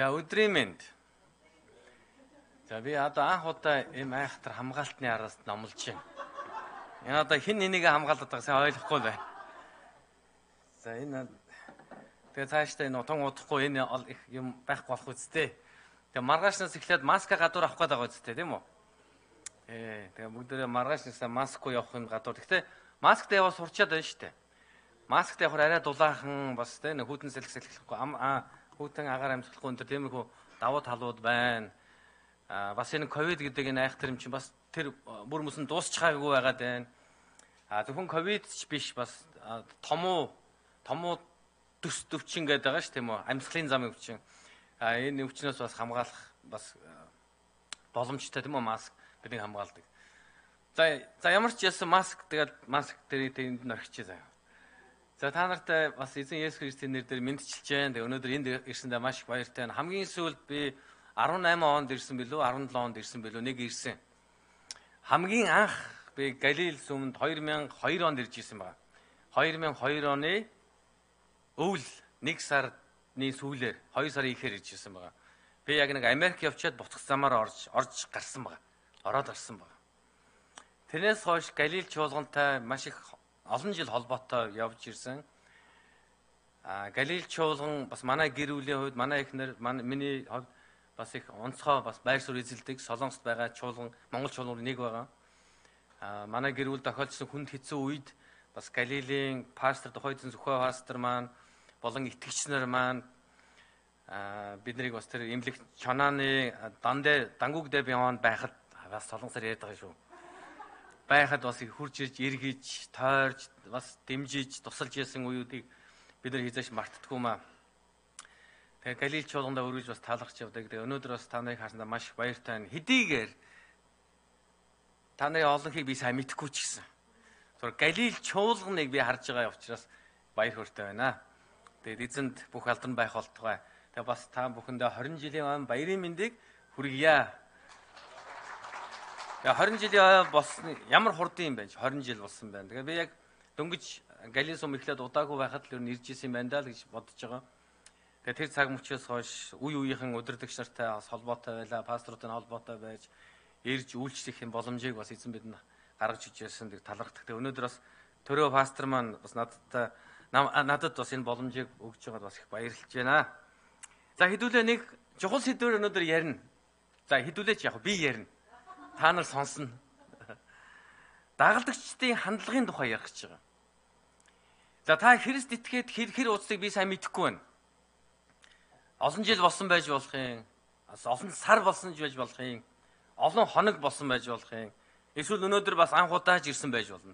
За өдрийн мэнд. За би одоо анх удаа ийм айхтар хамгаалтны араас номлож байна. Энэ одоо хин энийг хамгаалдаг сайн ойлгохгүй байна. За энэ тэгээ цаашдаа энэ утан удахгүй энэ юм байхгүй болох үстэй. Тэгээ маргаашнаас эхлээд маска гадуур авах гээд байгаа үстэй тийм үү? Тэгээ бүгдээрээ маргаашнасаа маскгүй явахын гадуур. Гэхдээ масктай яваа сурчаад байна шүү дээ. Масктай явахаар арай дулаахан бас тийм хүүтэн сэлгэхгүй хүүтэн агаар амьсгалахгүй энэ тиймэрхүү давуу талууд байна. Бас энэ ковид гэдэг энэ айхтар юм чинь бас тэр бүр мөсөн дуусчихаагүй байгаад байна. Зөвхөн ковид ч биш бас томуу төс төвчин гэдэг байгаа шүү тийм үү? Амьсгалын замын өвчин. Энэ өвчнөөс бас хамгаалах бас боломжтой тийм үү? Маск бидний хамгаалдаг. За ямар ч яасан маск тэгээд маск дээр энд орхичих заяа. За та нартай бас эзэн Есүс Христосийн нэрээр мэдчилж байна. Тэгээ өнөөдөр энд ирсэндээ маш их баяртай байна. Хамгийн сүүлд би 18 онд ирсэн билүү, 17 онд ирсэн билүү, нэг ирсэн. Хамгийн анх би Галил сүмд 2002 онд ирж ирсэн байна. 2002 оны өвөл 1 сарны сүүлээр 2 сарын ихээр ирж ирсэн байна. Би яг нэг Америк явчаад буцах замаар орж гарсан байна. Ороод гарсан байна. Тэрнээс хойш Галил чуулгантай маш их олон жил холбоотой явж ирсэн. Галил чуулган бас манай гэр бүлийн хувьд манай эхнэр миний хувьд бас их онцгой бас байр суурь эзэлдэг Солонгост байгаа чуулган Монгол чуулган нэг байгаа. Манай гэр бүл тохиолдсон хүнд хэцүү үед бас Галилийн пастор Тухайдын Зөвхөн пастор маань болон итгэгч нар маань биднийг бас тэр эмнэлэг чонааны дангугдэ биванд байхад бас солонгосоор яриад байгаа шүү. Байхад бас их хурж ирж эргэж, тойрж, бас дэмжиж, тусалж яасан үеүүдийг бид нар хизээш мартдаггүй маа. Тэгээ Галил чуулгандаа өргөж бас таалахч явдаг. Тэгээ өнөөдөр бас та нарыг харсандаа маш их баяртай байна. Хэдийгээр та нарын олонхийг би сайн мэдэхгүй ч гэсэн. Зөв Галил чуулганыг би харж байгаа учраас баяр хөөртэй байна. Тэгээд эзэнд бүх алдан байх болтугай. Тэгээ бас та бүхэндээ 20 жилийн баярын мэндийг хүргье. 20 жилийн болсон ямар хурдан юм бэ? 20 жил болсон байна. Тэгээ би яг дөнгөж Галил сум эхлээд удаагүй байхад л ирж исэн юм байна даа л гэж бодож байгаа. Тэгээ тэр цаг мөчөөс хойш үеийнхэн удирдагч нартай бас холбоотой байлаа, пасторуудын холбоотой байж ирж үйлчлэх юм боломжийг бас эзэн бидэнд гаргаж ижсэн тэг талархдаг. Тэгээ өнөөдөр бас төрөө пастор маань бас надад бас энэ боломжийг өгж байгаад бас их баярлж байна. За хэдүүлээ нэг чухал сэдвээр өнөөдөр ярина. За хэдүүлээч яг би ярина. Та нар сонсно. Дагалдагчдын хандлагын тухай ярих гэж байгаа. За та Христ итгээд хэр ууцыг би сайн мэдэхгүй байна. Олон жил болсон байж болох юм. Олон сар болсон байж болох юм. Олон хоног болсон байж болох юм. Эсвэл өнөөдөр бас анх удааж ирсэн байж болно.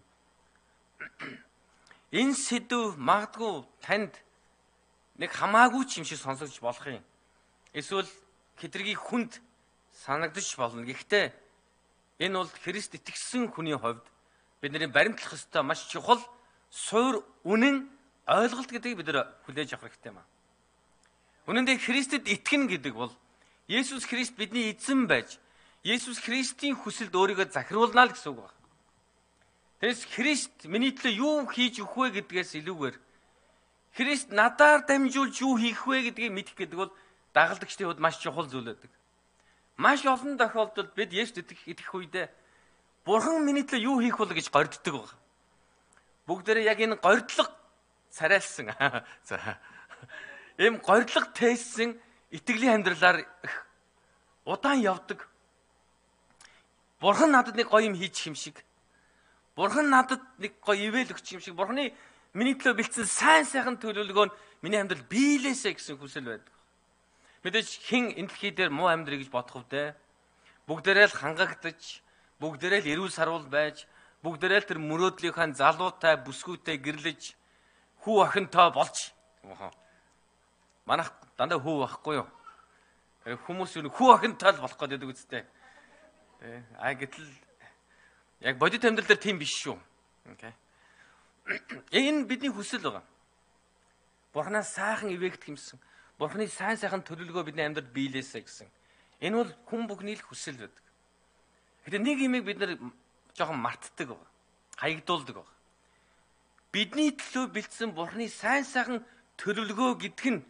Энэ сэдв магадгүй танд нэг хамаагүй ч юм шиг сонсогдож болох юм. Эсвэл хитрхи хүнд санагдаж болно. Гэхдээ энэ бол Христ итгэсэн хүний хувьд бидний баримтлах ёстой маш чухал суур үнэн ойлголт гэдгийг бид нар хүлээж авах хэрэгтэй юм аа. Үнэн дээр Христэд итгэнэ гэдэг бол Есүс Христ бидний эзэн байж Есүс Христийн хүсэлд өөрийгөө захируулна л гэсэн үг байна. Тэгээс Христ миний төлөө юу хийж өгөх вэ гэдгээс илүүгээр Христ надаар дамжуулж юу хийх вэ гэдгийг мэдэх гэдэг бол дагалдагчдын хувьд маш чухал зүйл байдаг. Маш олон тохиолдолд бид Есүст итгэх үедээ Бурхан миний төлөө юу хийх бол гэж горддог байна. Бүгдээрээ яг энэ гордлого царайлсан. За. Ийм гордлого тээсэн итгэлийн амьдралаар удаан явдаг. Бурхан надад нэг гоё юм хийчих юм шиг. Бурхан надад нэг гоё ивэл өгчих юм шиг. Бурханы миний төлөө бэлдсэн сайн төлөвлөгөө нь миний амьдрал биелээсэ гэсэн хүсэл байдаг. Мэдээж хэн энэ дэлхий дээр муу амьдрыг гэж бодох вдэ. Бүгдээрээ л хангагдаж, бүгдээрээ л эрүүл сарвал байж, бүгдээрээ л тэр мөрөөдлийнхаа залуутай, бүсгүйтэй гэрлэж, хүү охинтой болж. Манайх дандаа хүү байхгүй юу? Хүмүүс юу хүү охинтой л болох гэдэг үстэй. Гэтэл яг бодит амьдрал дээр тийм биш шүү. Окей. Энэ бидний хүсэл байгаа. Бурханаас сайхан ивэгдэх юмсан. Бурханы сайн төлөвлөгөө бидний амьдралд биелээсэ гэсэн. Энэ бол хүн бүхний л хүсэл байдаг. Гэтэ нэг юмыг бид нэр жоохон мартдаг байгаа. Хаягдуулдаг байгаа. Бидний төлөө бэлдсэн Бурханы сайн төлөвлөгөө гэдг нь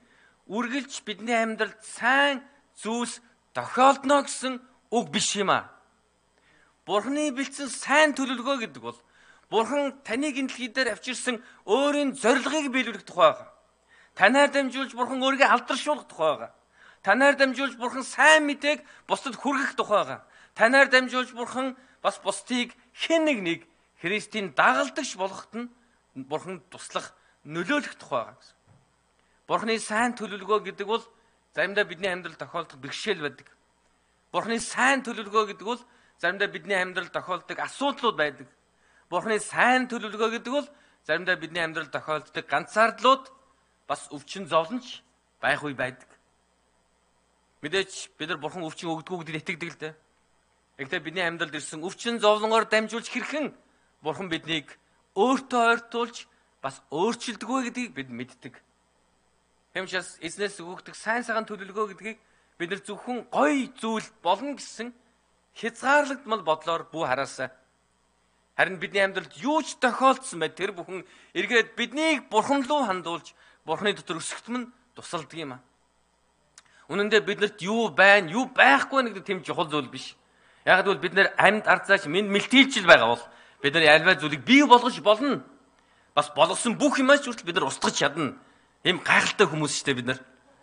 үргэлж бидний амьдралд сайн зүйлс тохиолдно гэсэн үг биш юм аа. Бурхны бэлдсэн сайн төлөвлөгөө гэдэг бол Бурхан таныг энэ дэлхий дээр авчирсан өөрийн зорилгыг биелүүлэх тухай байгаа. Танаар дамжуулж Бурхан өөрийгөө алдаршуулах тухай байгаа. Танаар дамжуулж Бурхан сайн мэдээг бусдад хүргэх тухай байгаа. Танаар дамжуулж Бурхан бас бусдыг хэн нэг Христийн дагалдагч болгоход нь Бурхан туслах, нөлөөлөх тухай байгаа гэсэн. Бурхны сайн төлөвлөгөө гэдэг бол заримдаа бидний амьдралд тохиолдох бэрхшээл байдаг. Бурхны сайн төлөвлөгөө гэдэг бол заримдаа бидний амьдралд тохиолддог асуудлууд байдаг. Бурхны сайн төлөвлөгөө гэдэг бол заримдаа бидний амьдралд тохиолддог ганцаардлууд бас өвчин зовлонч байх үе байдаг. Мэдээч бид нар Бурхан өвчин өгдөггүй гэдэгт итгэдэг л дээ. Гэхдээ бидний амьдралд ирсэн өвчин зовлонгоор дамжуулж хэрхэн Бурхан биднийг өөртөө ойртуулж бас өөрчилдөггүй гэдгийг бид мэддэг. Хэмжээс эзнээс өгөгдөх сайн сайхан төлөвлөгөө гэдгийг бид нар зөвхөн гоё зүйл болно гэсэн хязгаарлагдмал бодлоор бүү хараасаа. Харин бидний амьдралд юу ч тохиолдсон бай тэр бүхэн эргээд биднийг Бурхан руу хандуулж Бурханы дотор өсгөхтөм нь тусалдаг юм аа. Үнэн дээр биднэрт юу байна, юу байхгүй нэг тийм чухал зүйл биш. Яг гэвэл бид нэр амьд арцаач мэлтийлжил байгаа бол бид нар альва зүйлийг бий болгож болно. Бас болгосон бүх юмаач хүртэл бид нар устгах чадна. Ийм гайхалтай хүмүүс шүү дээ бид нар.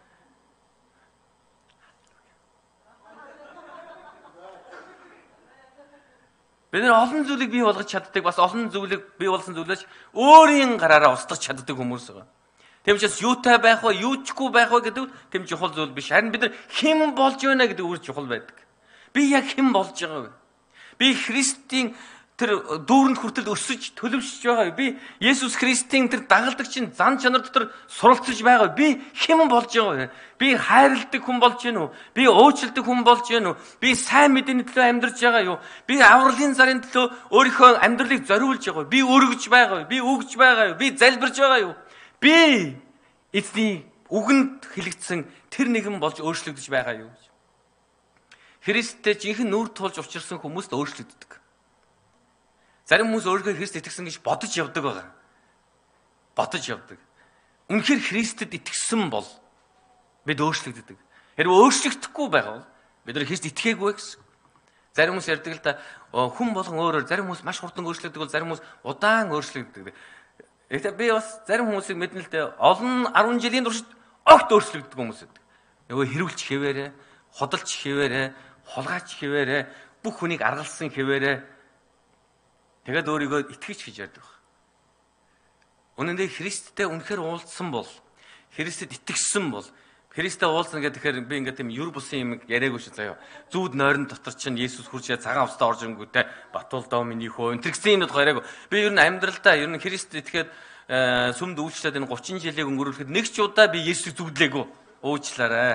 Бид нар олон зүйлийг бий болгож чаддаг, бас олон зүйлийг бий болсон зүйлээс өөрийн гараараа устгах чаддаг хүмүүс байгаа. Тийм учраас юутай байх вэ, юучгүй байх вэ гэдэг тийм чухал зүйл биш. Харин бид нар хэн болж байна гэдэг үр чухал байдаг. Би яг хэн болж байгаа вэ? Би Христийн тэр дүүрэнд хүртэл өсөж төлөвшөж байгаа. Би Есүс Христийн тэр дагалдагчийн зан чанар дотор суралцж байгаа. Би хэн болж байгаа вэ? Би хайрладаг хүн болж гэнэ үү? Би уучлалдаг хүн болж гэнэ үү? Би сайн мэдээний төлөө амьдарч байгаа юу? Би авралын зарын төлөө өөрийнхөө амьдралыг зориулж байгаа юу? Би өргөж байгаа юу? Би өгж байгаа юу? Би залбирж байгаа юу? Би эзний үгэнд хэлэгдсэн тэр нэгэн болж өөрчлөгдөж байгаа юу? Христтэй жинхэнэ нүур тулж учирсан хүмүүст өөрчлөгддөг. Зарим хүмүүс өөрийгөө Христ итгэсэн гэж бодож явдаг байгаа. Бодож явдаг. Үнэхээр Христэд итгэсэн бол бид өөрчлөгддөг. Хэрвээ өөрчлөгдөхгүй байвал бид нар Христ итгээгүй гэсэн. Зарим хүмүүс ярьдаг л да хүн болгон өөрөөр, зарим хүмүүс маш хурдан өөрчлөгдөг бол зарим хүмүүс удаан өөрчлөгдөг. Гэхдээ би бас зарим хүмүүсийг мэднэ л дээ олон 10 жилийн турш огт өөрчлөгддөг хүмүүс байдаг. Нөгөө хэрүүлж хэвээрээ, ходолч хэвээрээ, холгаач хэвээрээ, бүх хүнийг аргалсан хэвээрээ тэгээд өөрийгөө итгэж гэж ярьдаг. Үнэн дээр Христтэй үнэхээр уулзсан бол, Христэд итгэсэн бол, Христтэй уулзна гэхээр би ингээд тийм юр бусын юм яриаггүй шүү заяа. Зүүд нойрон дотор чинь Есүс хурж цагаан устаа орж ирэнгүүтээ батул доо миний хөө энэ гэсэн юмуд яриаггүй. Би ер нь амьдралдаа ер нь Христэд итгээд сүмд үйлчлээд энэ 30 жилийг өнгөрүүлэхэд нэг ч удаа би Есүсийг зүгдлээгүй. Уучлаарай.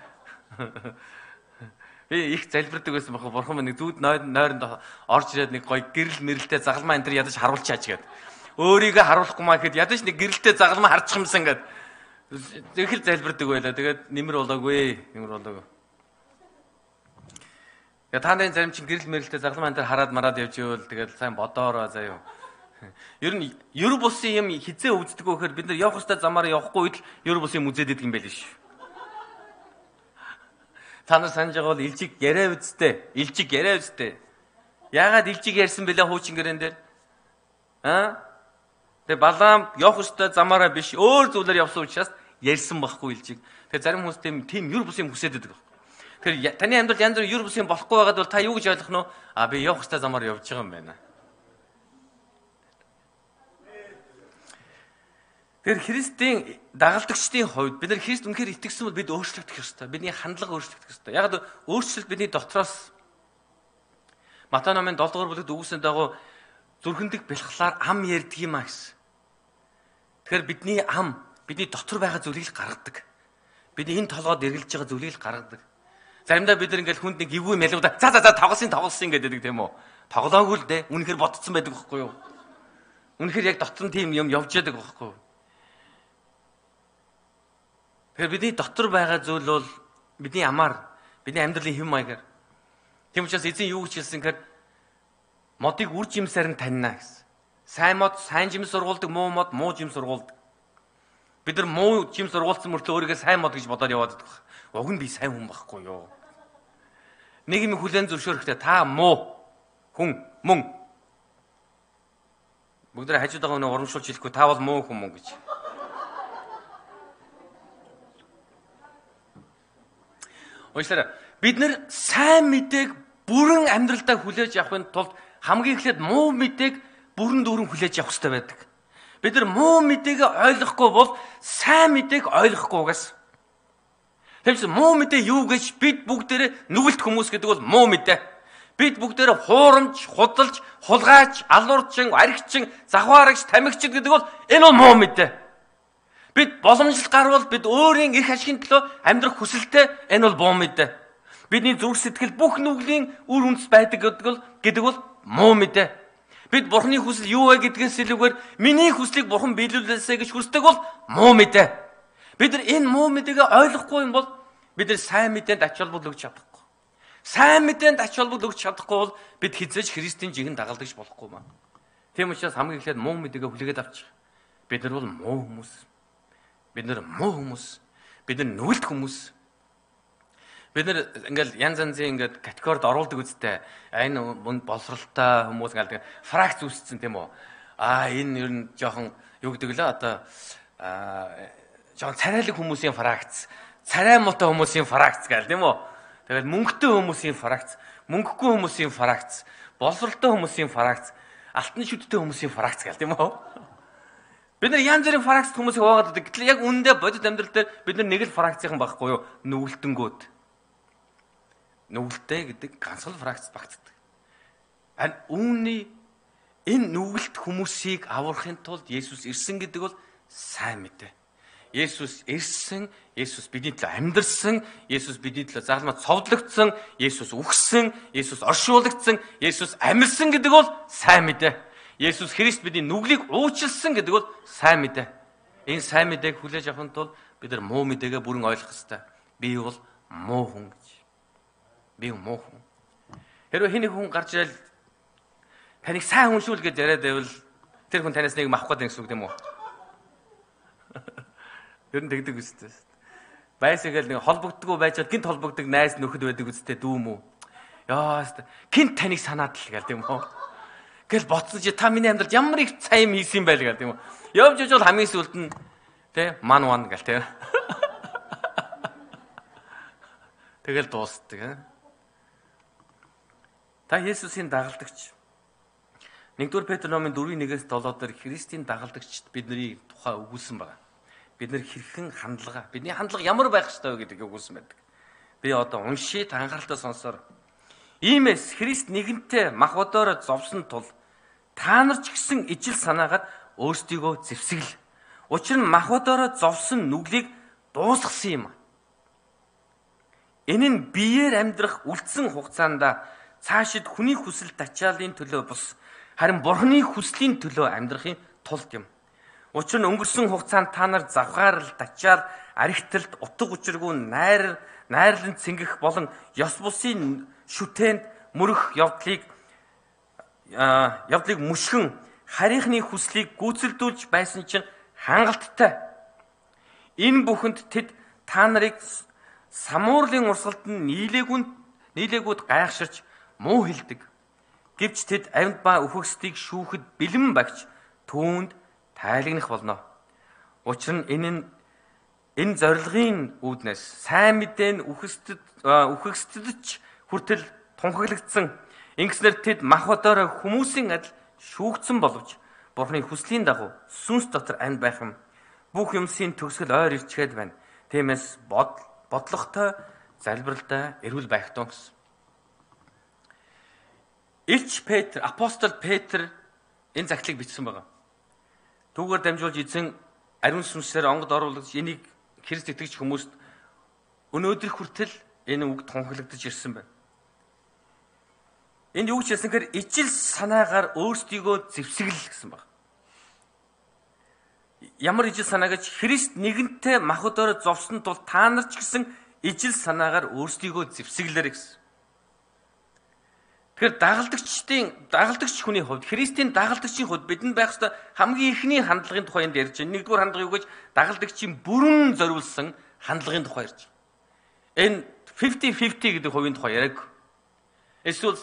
Би их залбирдаг байсан бохоо бурхан минь нэг зүүд нойронд орж ирээд нэг гоё гэрэл мэрэлтэй загалмаа энэ төр ядаж харуулчаач гээд. Өөрийгөө харуулахгүй маа гэхэд ядаж нэг гэрэлтэй загалмаа харчих юмсан гээд. Их л залбирдаг байлаа. Тэгээд нэмэр болоогүй. Тэгээ та нарын зарим чинь гэрэл мэрэлтэй загалмаа энэ төр хараад мараад явж ивэл тэгээд сайн бодоороо заяа. Ер нь ер бусын юм хизээ үздэг вөхөр бид нар явах хөстэй замаараа явахгүй үед л ер бусын юм үзээд идэг юм байл ш. Та нар санаж байгаа бол илжиг яриа үсттэй. Илжиг яриа үсттэй. Яагаад илжиг ярьсан бэлээ хуучин гэрэн дээр? Тэгээ Балаам явах хөстэй замаараа биш өөр зүйлээр явсан учраас ярьсан байхгүй илжиг. Тэгээ зарим хүмүүс тийм ер бусын хүсээд байдаг. Тэгэхээр таны амьдрал янз бүр ер бусын болохгүй байгаад бол та юу гэж ойлгох нь вэ? Би явах хөстэй замаар явж байгаа юм байна. Тэгэхээр Христийн дагалдагчдын хувьд бид нар Христ үнэхээр итгэсэн бол бид өөрчлөгдөх ёстой. Бидний хандлага өөрчлөгдөх ёстой. Яг л өөрчлөлт бидний дотроос Матай номын 7 дугаар бүлэгт өгүүлсэн дагуу зүрхэндх бэлхлаар ам ярьдаг юм а гэсэн. Тэгэхээр бидний ам бидний дотор байгаа зүйлийг л гаргадаг. Бидний энэ толгойд эргэлж байгаа зүйлийг л гаргадаг. Заримдаа бид нар ингээл хүнд нэг эвгүй мэлгуда за тоглосон гэдэг тийм үү? Тоглоогүй л дээ. Үнэхээр ботцсон байдаг байхгүй юу? Үнэхээр яг дотор нь тийм юм явж яадаг байхгүй юу? Тэгэхээр бидний дотор байгаа зүйл бол бидний амаар, бидний амьдралын хэм маягаар. Тийм учраас эзэн юу гэж хэлсэн гэхээр модыг үр жимсээр нь таньна гэсэн. Сайн мод сайн жим сургуулдаг, муу мод муу жим сургуулдаг. Бид нар муу жим сургуулсан мөртлөө өөрийгөө сайн мод гэж бодоод яваад байдаг. Уг нь би сайн хүн байхгүй юу? Нэг юм хүлэн зөвшөөрөхдөө та муу хүн мөн. Бүгд хажууд байгаа өнөө урамшуулж хэлэхгүй та бол муу хүн мөн гэж. Уучлаарай. Бид нар сайн мэдээг бүрэн амьдралдаа хүлээж авахын тулд хамгийн эхлээд муу мэдээг бүрэн дүүрэн хүлээж авах хэрэгтэй байдаг. Бид нар муу мэдээг ойлгохгүй бол сайн мэдээг ойлгохгүйгээс. Тэгвэл муу мэдээ юу гэж бид бүгдээрээ нүгэлт хүмүүс гэдэг бол муу мэдээ. Бид бүгдээрээ хуурамч, худалж, хулгайч, алуурчин, аригчин, завхаарагч, тамхичд гэдэг бол энэ бол муу мэдээ. Бид боломжтой гарвал бид өөрийн эрх ашигын төлөө амьдрах хүсэлтэй энэ бол муу мэдээ. Бидний зүрх сэтгэл бүх нүглийн үр үндэс байдаг гэдэг бол муу мэдээ. Бид Бурхны хүсэл юу вэ гэдгээс илүүгээр миний хүслийг Бурхан биелүүлээсэ гэж хүсдэг бол муу мэдээ. Бид нар энэ муу мэдээг ойлгохгүй юм бол бид нар сайн мэдээнд ач холбогдол өгч чадахгүй. Сайн мэдээнд ач холбогдол өгч чадахгүй бол бид хизээж Христийн жигэнд дагалдагч болохгүй маа. Тийм учраас хамгийн эхлээд муу мэдээг хүлээгээд авчих. Бид нар бол муу хүмүүс. Бид нар муу хүмүүс. Бид нар нүгэлт хүмүүс. Бид нар ингээл янз янзын ингээд категорид оруулдаг үстэй. Энэ боловсралтай хүмүүс ингээл фракц үүсцэн тийм үү? Энэ ер нь жоохон юу гэдэг лээ одоо жоохон царайлаг хүмүүсийн фракц, царай муутай хүмүүсийн фракц гэл тийм үү? Тэгээд мөнгөтэй хүмүүсийн фракц, мөнгөгүй хүмүүсийн фракц, боловсралтай хүмүүсийн фракц, алтан шүдтэй хүмүүсийн фракц гэл тийм үү? Бид нар янз бүрийн фракц хүмүүсийг хаваагаад байдаг. Гэтэл яг үүндээ бодит амьдрал дээр бид нар нэг л фракцийн байхгүй юу? Нүгэлтэнгүүд. Нүгэлтэй гэдэг ганцхан фракцд багтдаг. Үүний энэ нүгэлт хүмүүсийг аврахын тулд Есүс ирсэн гэдэг бол сайн мэдээ. Есүс ирсэн, Есүс бидний төлөө амьдарсан, Есүс бидний төлөө загалмай цовдлогдсон, Есүс үхсэн, Есүс оршуулгдсан, Есүс амьдсан гэдэг бол сайн мэдээ. Есүс Христ бидний нүглийг уучлсан гэдэг бол сайн мэдээ. Энэ сайн мэдээг хүлээж авахын тулд бид нар муу мэдээгээ бүрэн ойлгох ёстой. Би бол муу хүн гэж. Би муу хүн. Хэрвээ хэний хүн гарч ирэл таныг сайн хүн шүү л гэж яриад байвал тэр хүн танаас нэг авах гэдэг гэсэн үг тийм үү? Ер нь тэгдэг үстэй. Байсагээл нэг холбогддгоо байжгаад гинт холбогддог найз нөхөд байдаг үстэй дүүм үү? Яа өстэй. Гинт таныг санаад л гэл тийм үү? Гэл ботсон чи та миний амьдралд ямар их цай юм хийсэн байл гэл тийм үү? Явж иж бол хамгийн сүлд нь тэ ман ван гэл тийм. Тэгэл дуустдаг. Та Есүсийн дагалдагч. 1-р Петр номын 4:1-7 дээр Христийн дагалдагчд бидний тухай өгүүлсэн байна. Бид нар хэрхэн хандлага, бидний хандлага ямар байх ёстой вэ гэдгийг өгүүлсэн байдаг. Би одоо уншийд анхааралтай сонсоор. Иймээс Христ нэгэнтээ мах бодоороо зовсон тул та нар ч гэсэн ижил санаагаар өөрсдийгөө зэвсгэл. Учир нь мах бодоороо зовсон нүглийг дуусгасан юм. Энэ нь биеэр амьдрах үлдсэн хугацаанд цаашид хүний хүсэл тачаалын төлөө бус харин Бурхны хүслийн төлөө амьдрахын тулд юм. Учир нь өнгөрсөн хугацаанд та нар завхаарл, тачаал, аригтлалд, утга учиргүй найрлан цэнгэх болон ёс бусын шүтээнд мөрөх явдлыг мөшгөн харийнхны хүслийг гүйцэлдүүлж байсан чинь хангалттай. Энэ бүхэнд тэд та нарыг самуурлын урсгалд нь нийлээгүүд гайхширч муу хэлдэг. Гэвч тэд амьд ба үхэгсдийг шүүхэд бэлэн багч түүнд тайлагнах болно. Учир нь энэ зорилгын үүднээс сайн мэдээ нь үхэгсдэд хүртэл тунхаглагдсан. Ингэснээр тэд мах бодоороо хүмүүсийн адил шүүгдсэн боловч Бурхны хүслийн дагуу сүнс дотор анд байх юм. Бүх юмсийн төгсгөл ойр ирчгээд байна. Тиймээс бодлоготой, залбиралтай эрүүл байх тун гэсэн. Илч Петр, апостол Петр энэ захидлыг бичсэн байгаа. Түүгээр дамжуулж эзэн ариун сүнсээр онгод оруулж энийг Христ итгэж хүмүүст өнөөдөр хүртэл энэ үг тунхаглагдаж ирсэн байна. Энд юу ч хэлсэнхээр ижил санаагаар өөрсдийгөө зэвсгэл гэсэн байна. Ямар ижил санаа гэж Христ нэгэнтээ мах бодоороо зовсон тул та нар ч гэсэн ижил санаагаар өөрсдийгөө зэвсгэлээрэй гэсэн. Тэгэхээр дагалдагч хүний хувьд, Христийн дагалдагчийн хувьд бидэнд байх ёстой хамгийн ихний хандлагын тухай энд ярьж байна. Нэгдүгээр хандлага юу гэж дагалдагчийн бүрэн зориулсан хандлагын тухай ярьж байна. Энэ 50-50 гэдэг хувийн тухай яриаг. Эсвэл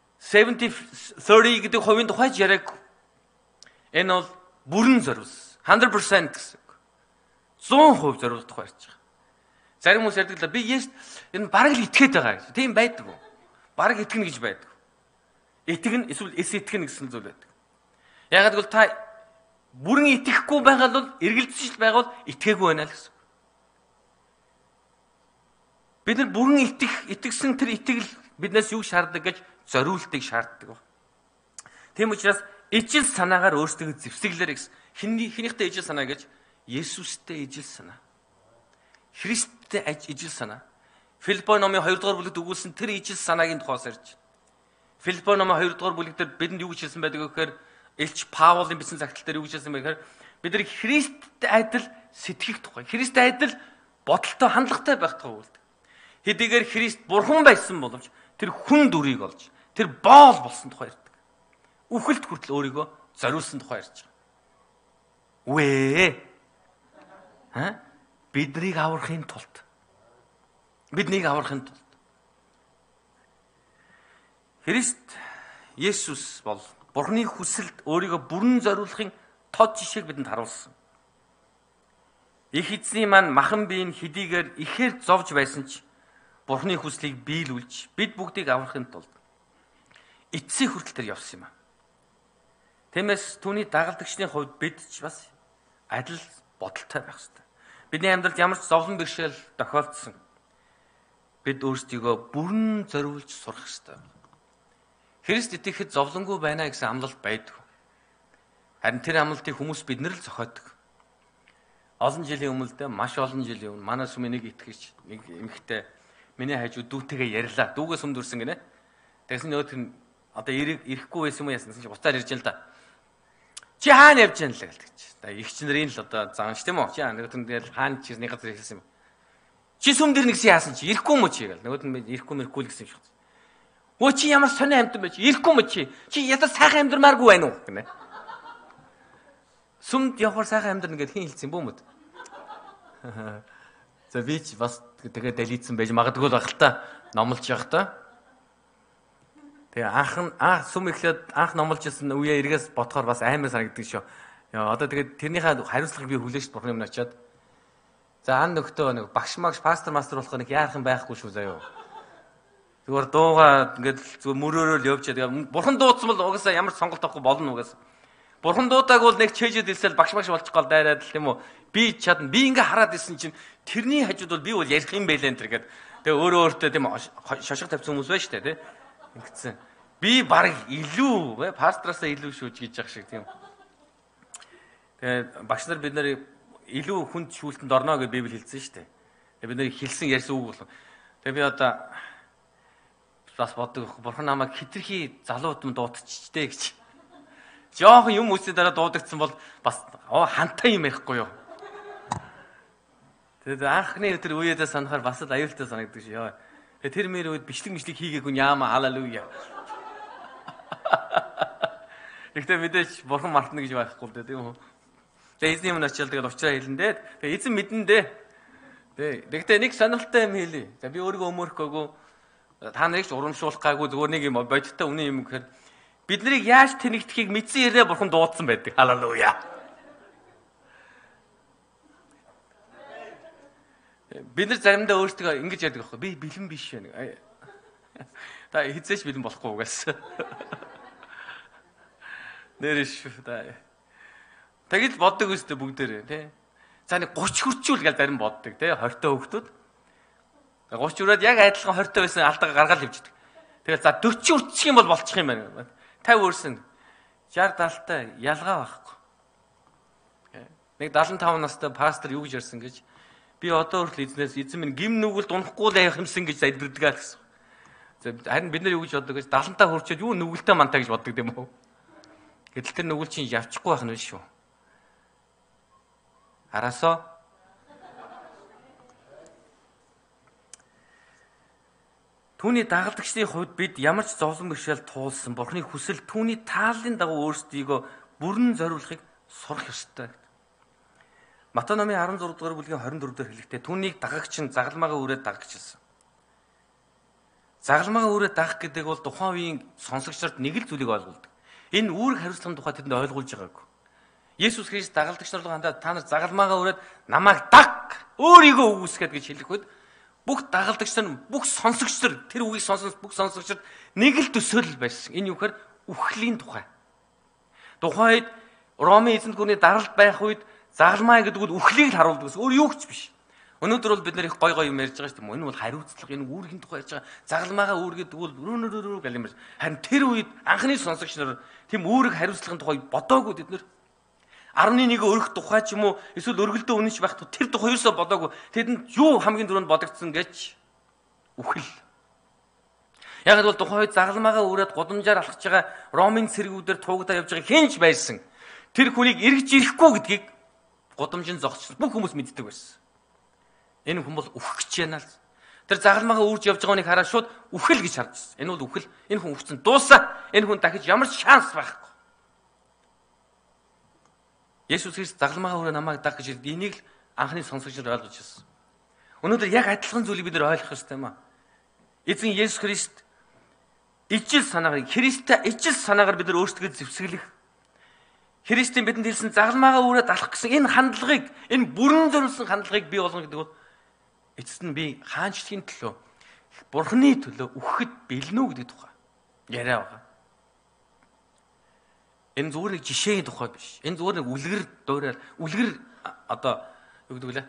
70-30 гэдэг хувийн тухай яриаг. Энэ бол бүрэн зориулсан 100% гэсэн. 100% зориулах тухай ярьж байгаа. Зарим хүмүүс ярьдаг л би энэ бараг л итгээд байгаа гэж. Тийм байдаг уу? Бараг итгэнэ гэж байдаг. Итгэн эсвэл итгэнэ гэсэн зүйл байдаг. Ягаад гэвэл та бүрэн итгэхгүй байгаа бол эргэлзэж байгаа бол итгээгүй байна л гэсэн. Бид нар бүрэн итгэсэн тэр итгэл биднээс юу шаарддаг гэж зориултыг шаарддаг. Тийм учраас ижил санаагаар өөрсдөө зэвсэглээрэй гэсэн. Хинийхтэй ижил санаа гэж Есүстэй ижил санаа. Христтэй ижил санаа. Филиппо номын 2 дугаар бүлэгт өгүүлсэн тэр ижил санаагийн тухайс ярьж. Филиппо номын 2 дугаар бүлэгтэр бидэнд юу гэж хэлсэн байдаг вэ гэхээр Элч Паулын бичсэн загтал дээр юу гэж хэлсэн бэ гэхээр бид нар Христтэй адил сэтгэх тухай, Христтэй адил бодолтой, хандлагатай байх тухай үлддэг. Хэдийгээр Христ бурхан байсан боловч тэр хүн дүрийг олж, тэр боол болсон тухай ярьдаг. Үхэлд хүртэл өөрийгөө зориулсан тухай ярьж байгаа. Үе. Биднийг аврахын тулд. Христ Есүс бол Бурхны хүсэлд өөрийгөө бүрэн зориулахын тод жишээг бидэнд харуулсан. Их эзний маань махан биеийн хэдийгээр ихээр зовж байсан ч Бурхны хүслийг биелүүлж бид бүгдийг аврахын тулд эцсийн хүртэл тэр явсан юм а. Тиймээс түүний дагалдагчны хувьд бид ч бас адил бодолтой байх ёстой. Бидний амьдралд ямар ч зовлон бэрхшээл тохиолдсон. Бид өөрсдийгөө бүрэн зориулж сурах ёстой. Христ итгэхэд зовлонгүй байна гэсэн амлалт байдаг. Харин тэр амлалтыг хүмүүс биднэр л зохиодог. Олон жилийн өмнө маш олон жилийн өмнө манай сүмийн нэг итгэгч нэг эмэгтэй миний хажууд дүүтэйгээ ярьлаа. Дүүгээс өмдөрсөн гинэ. Тэгсэн нөгөө тэр одоо ирэхгүй байсан юм яасан чинь буцаар ирж л да. Чи хаана явж яана л гэж. За ихч нарын л одоо заанч тийм үү? Чи нөгөө тэр хаана чи нэг газар ирсэн юм. Чи сүм дэр нэгсэн яасан чи ирэхгүй юм уу чи гэл. Нөгөө нь ирэхгүй мэрхгүй л гэсэн юм шиг. Өө чи ямар сони амьд байж ирэхгүй юм чи? Чи ядаа сайхан амьдрмааргүй байна уу гэнэ. Сүмд явахаар сайхан амьдрна гэд хин хэлсэн бүү мэд. За би ч бас тэгээ далийдсан байж магадгүй л баг л та номлож явах та. Тэгээ анх сүм эхлээд анх номлож ирсэн үеэ эргээс бодохоор бас амар санагддаг шүү. Яа одоо тэгээ тэрнийхээ хариуцлагыг би хүлээж Бурхны өмнө очиад за ан нөхдөө нэг багш магш пастор мастер болох нэг яарах юм байхгүй шүү заяа. Зүгээр дуугаа ингээд зүгээр мөрөөрөө л явж тэгээ Бурхан дуудсан бол угаасаа ямар ч сонголт авахгүй болно угаасаа. Бурхан дуудааг бол нэг чэйжэд хэлсэл багш багш болчих гол дайраад л тийм үү. Би чадна. Би ингээ хараад исэн чинь тэрний хажууд бол би бол ярих юм байлаа энэ төр гэдэг. Тэгээ өөрөө өөртөө тийм шошго тавьсан хүмүүс байна шүү дээ тийм. Ингэсэн. Би баг илүү пастраасаа илүү шүүж гэж яах шиг тийм. Тэгээ багш нар бид нарыг илүү хүнд шүүлтэнд орно гэж Библи хэлсэн шүү дээ. Тэгээ бид нарыг хэлсэн ярьсан үг бол. Тэгээ би одоо бас боддог. Бурхан намайг хитрхи залуудам дуутчихжээ гэж. Жохон юм үсээ дараа дуудагдсан бол бас хантай юм ярихгүй юу. Тэгээд анхны тэр үеэдээ санахаар бас л аюултай санагддаг шүү. Тэгээд тэр мэр үед бичлэг хийгээгүй яама халелуя. Ихтэй мэдээч бурхан мартна гэж байхгүй л дээ тийм үү. Тэгээд эзний өмнө очил тэгээд уучраа хэлэн дээ. Тэгээд эзэн мэдэн дээ. Тэгтээ нэг сонирхолтой юм хэлий. За би өөрийгөө өмөрөхгүйгүй та нарыг ч урамшуулах гайгүй зүгээр нэг юм бодиттой үнэн юм гэхээр бид нарыг яаж тэнэгдэхийг мэдсэн хэрэг бурхан дуудсан байдаг. Халелуя. Бид нар заримдаа өөрсдөө ингэж яадаг байхгүй. Би бэлэн биш вэ. Та хизээч бэлэн болохгүй угаас. Нэрш та. Тэгэл боддог үстэй бүгдээрээ тий. За нэг 30 хүрчүүл гэж зарим боддог тий. 20-той хүүхдүүд. 30 хүрээд яг адилхан 20-той байсан алдаага гаргаал хөвчдөг. Тэгэл за 40 үрчих юм бол болчих юм байна. 50 өрсөн 60-70-тай ялгаа байхгүй. Нэг 75 настай пастор юу гэж ярьсан гэж би одоо хүртэл эзэн минь гим нүгэлд унахгүй л явах юмсан гэж залбирдгаа гэсэн. Харин бид нар юу гэж боддог гэж 70-таа хүрчээд юу нүгэлтэй мантаа гэж боддог юм уу? Гэтэл тэр нүгэл чинь явчихгүй байх нь шүү. Араасаа Түүний дагалдагчдын хувьд бид ямар ч зовлон бэрхшээл туулсан Бурхны хүсэл түүний тааллын дагуу өөрсдийгөө бүрэн зориулахыг сурах ёстой. Матай номын 16 дугаар бүлгийн 24 дээр хэлэхдээ түүнийг дагагч нь загалмаагаа үрээд дагагчилсан. Загалмаагаа үрээд дагах гэдэг бол тухайн үеийн сонсогчдод нэг л зүйлийг ойлгуулдаг. Энэ үүрэг хариуцлагын тухай тэдэнд ойлгуулж байгаагүй. Есүс Христ дагалдагч нар руу хандаад та нар загалмаагаа үрээд намайг даг, өөрийгөө үүсгээд гэж хэлэх үед бүх дагалдагч нар, бүх сонсогч нар тэр үгийг сонсон бүх сонсогчд нэг л төсөөлөл байсан. Энэ юу гэхээр үхлийн тухай. Тухайд Ромын эзэнт гүрний даралт байх үед загалмаа гэдэг нь үхлийг л харуулдаг гэсэн. Өөр юу ч биш. Өнөөдөр бол бид нар их гой гой юм ярьж байгаа шүү дээ. Энэ бол хариуцлага, энэ үүргийн тухай ярьж байгаа. Загалмаагаа үүргээд бол рүү гэл юм ярьж. Харин тэр үед анхны сонсогч нар тийм үүрэг хариуцлагын тухай бодоогүй бид нар 11 өргөх тухай ч юм уу эсвэл өргөлдөө үнэнч байх тэр тухай юусоо бодоогүй. Тэдэнд юу хамгийн түрүүнд бодогдсон гэж үхэл. Яг л тухайн үед загалмаагаа үрээд гудамжаар алхаж байгаа Ромын цэргүүдээр туугдаа явж байгаа хинч байсан. Тэр хүнийг эргэж ирэхгүй гэдгийг гудамжинд зогссон бүх хүмүүс мэддэг байсан. Энэ хүн бол үхэх гэж байна л. Тэр загалмаагаа үрж явж байгаа хүнийг хараад шууд үхэл гэж харж байна. Энэ бол үхэл. Энэ хүн үхсэн дуусаа. Энэ хүн дахиж ямар ч шанс байхгүй. Есүс Христ загалмаагаа үрээ намайг даг гэж хэлдэг. Энийг л анхны сонсогч нар ойлгож байсан. Өнөөдөр яг адилхан зүйлийг бид нар ойлгох ёстой юм аа. Эзэн Есүс Христ ижил санаагаар Христтэй ижил санаагаар бид нар өөрсдөө зэвсгэлэх. Христийн бидэнд хэлсэн загалмаагаа үрээд алах гэсэн энэ хандлагыг, энэ бүрэн зориулсан хандлагыг бий болгоно гэдэг бол эцэст нь би хаанчлахын төлөө, Бурхны төлөө үхэхэд бэлнэ үү гэдэг тухай яриа байгаа. Энэ зүгээр нэг жишээний тухай биш. Энэ зүгээр нэг үлгэр дуурайр, үлгэр одоо юу гэдэг вэ?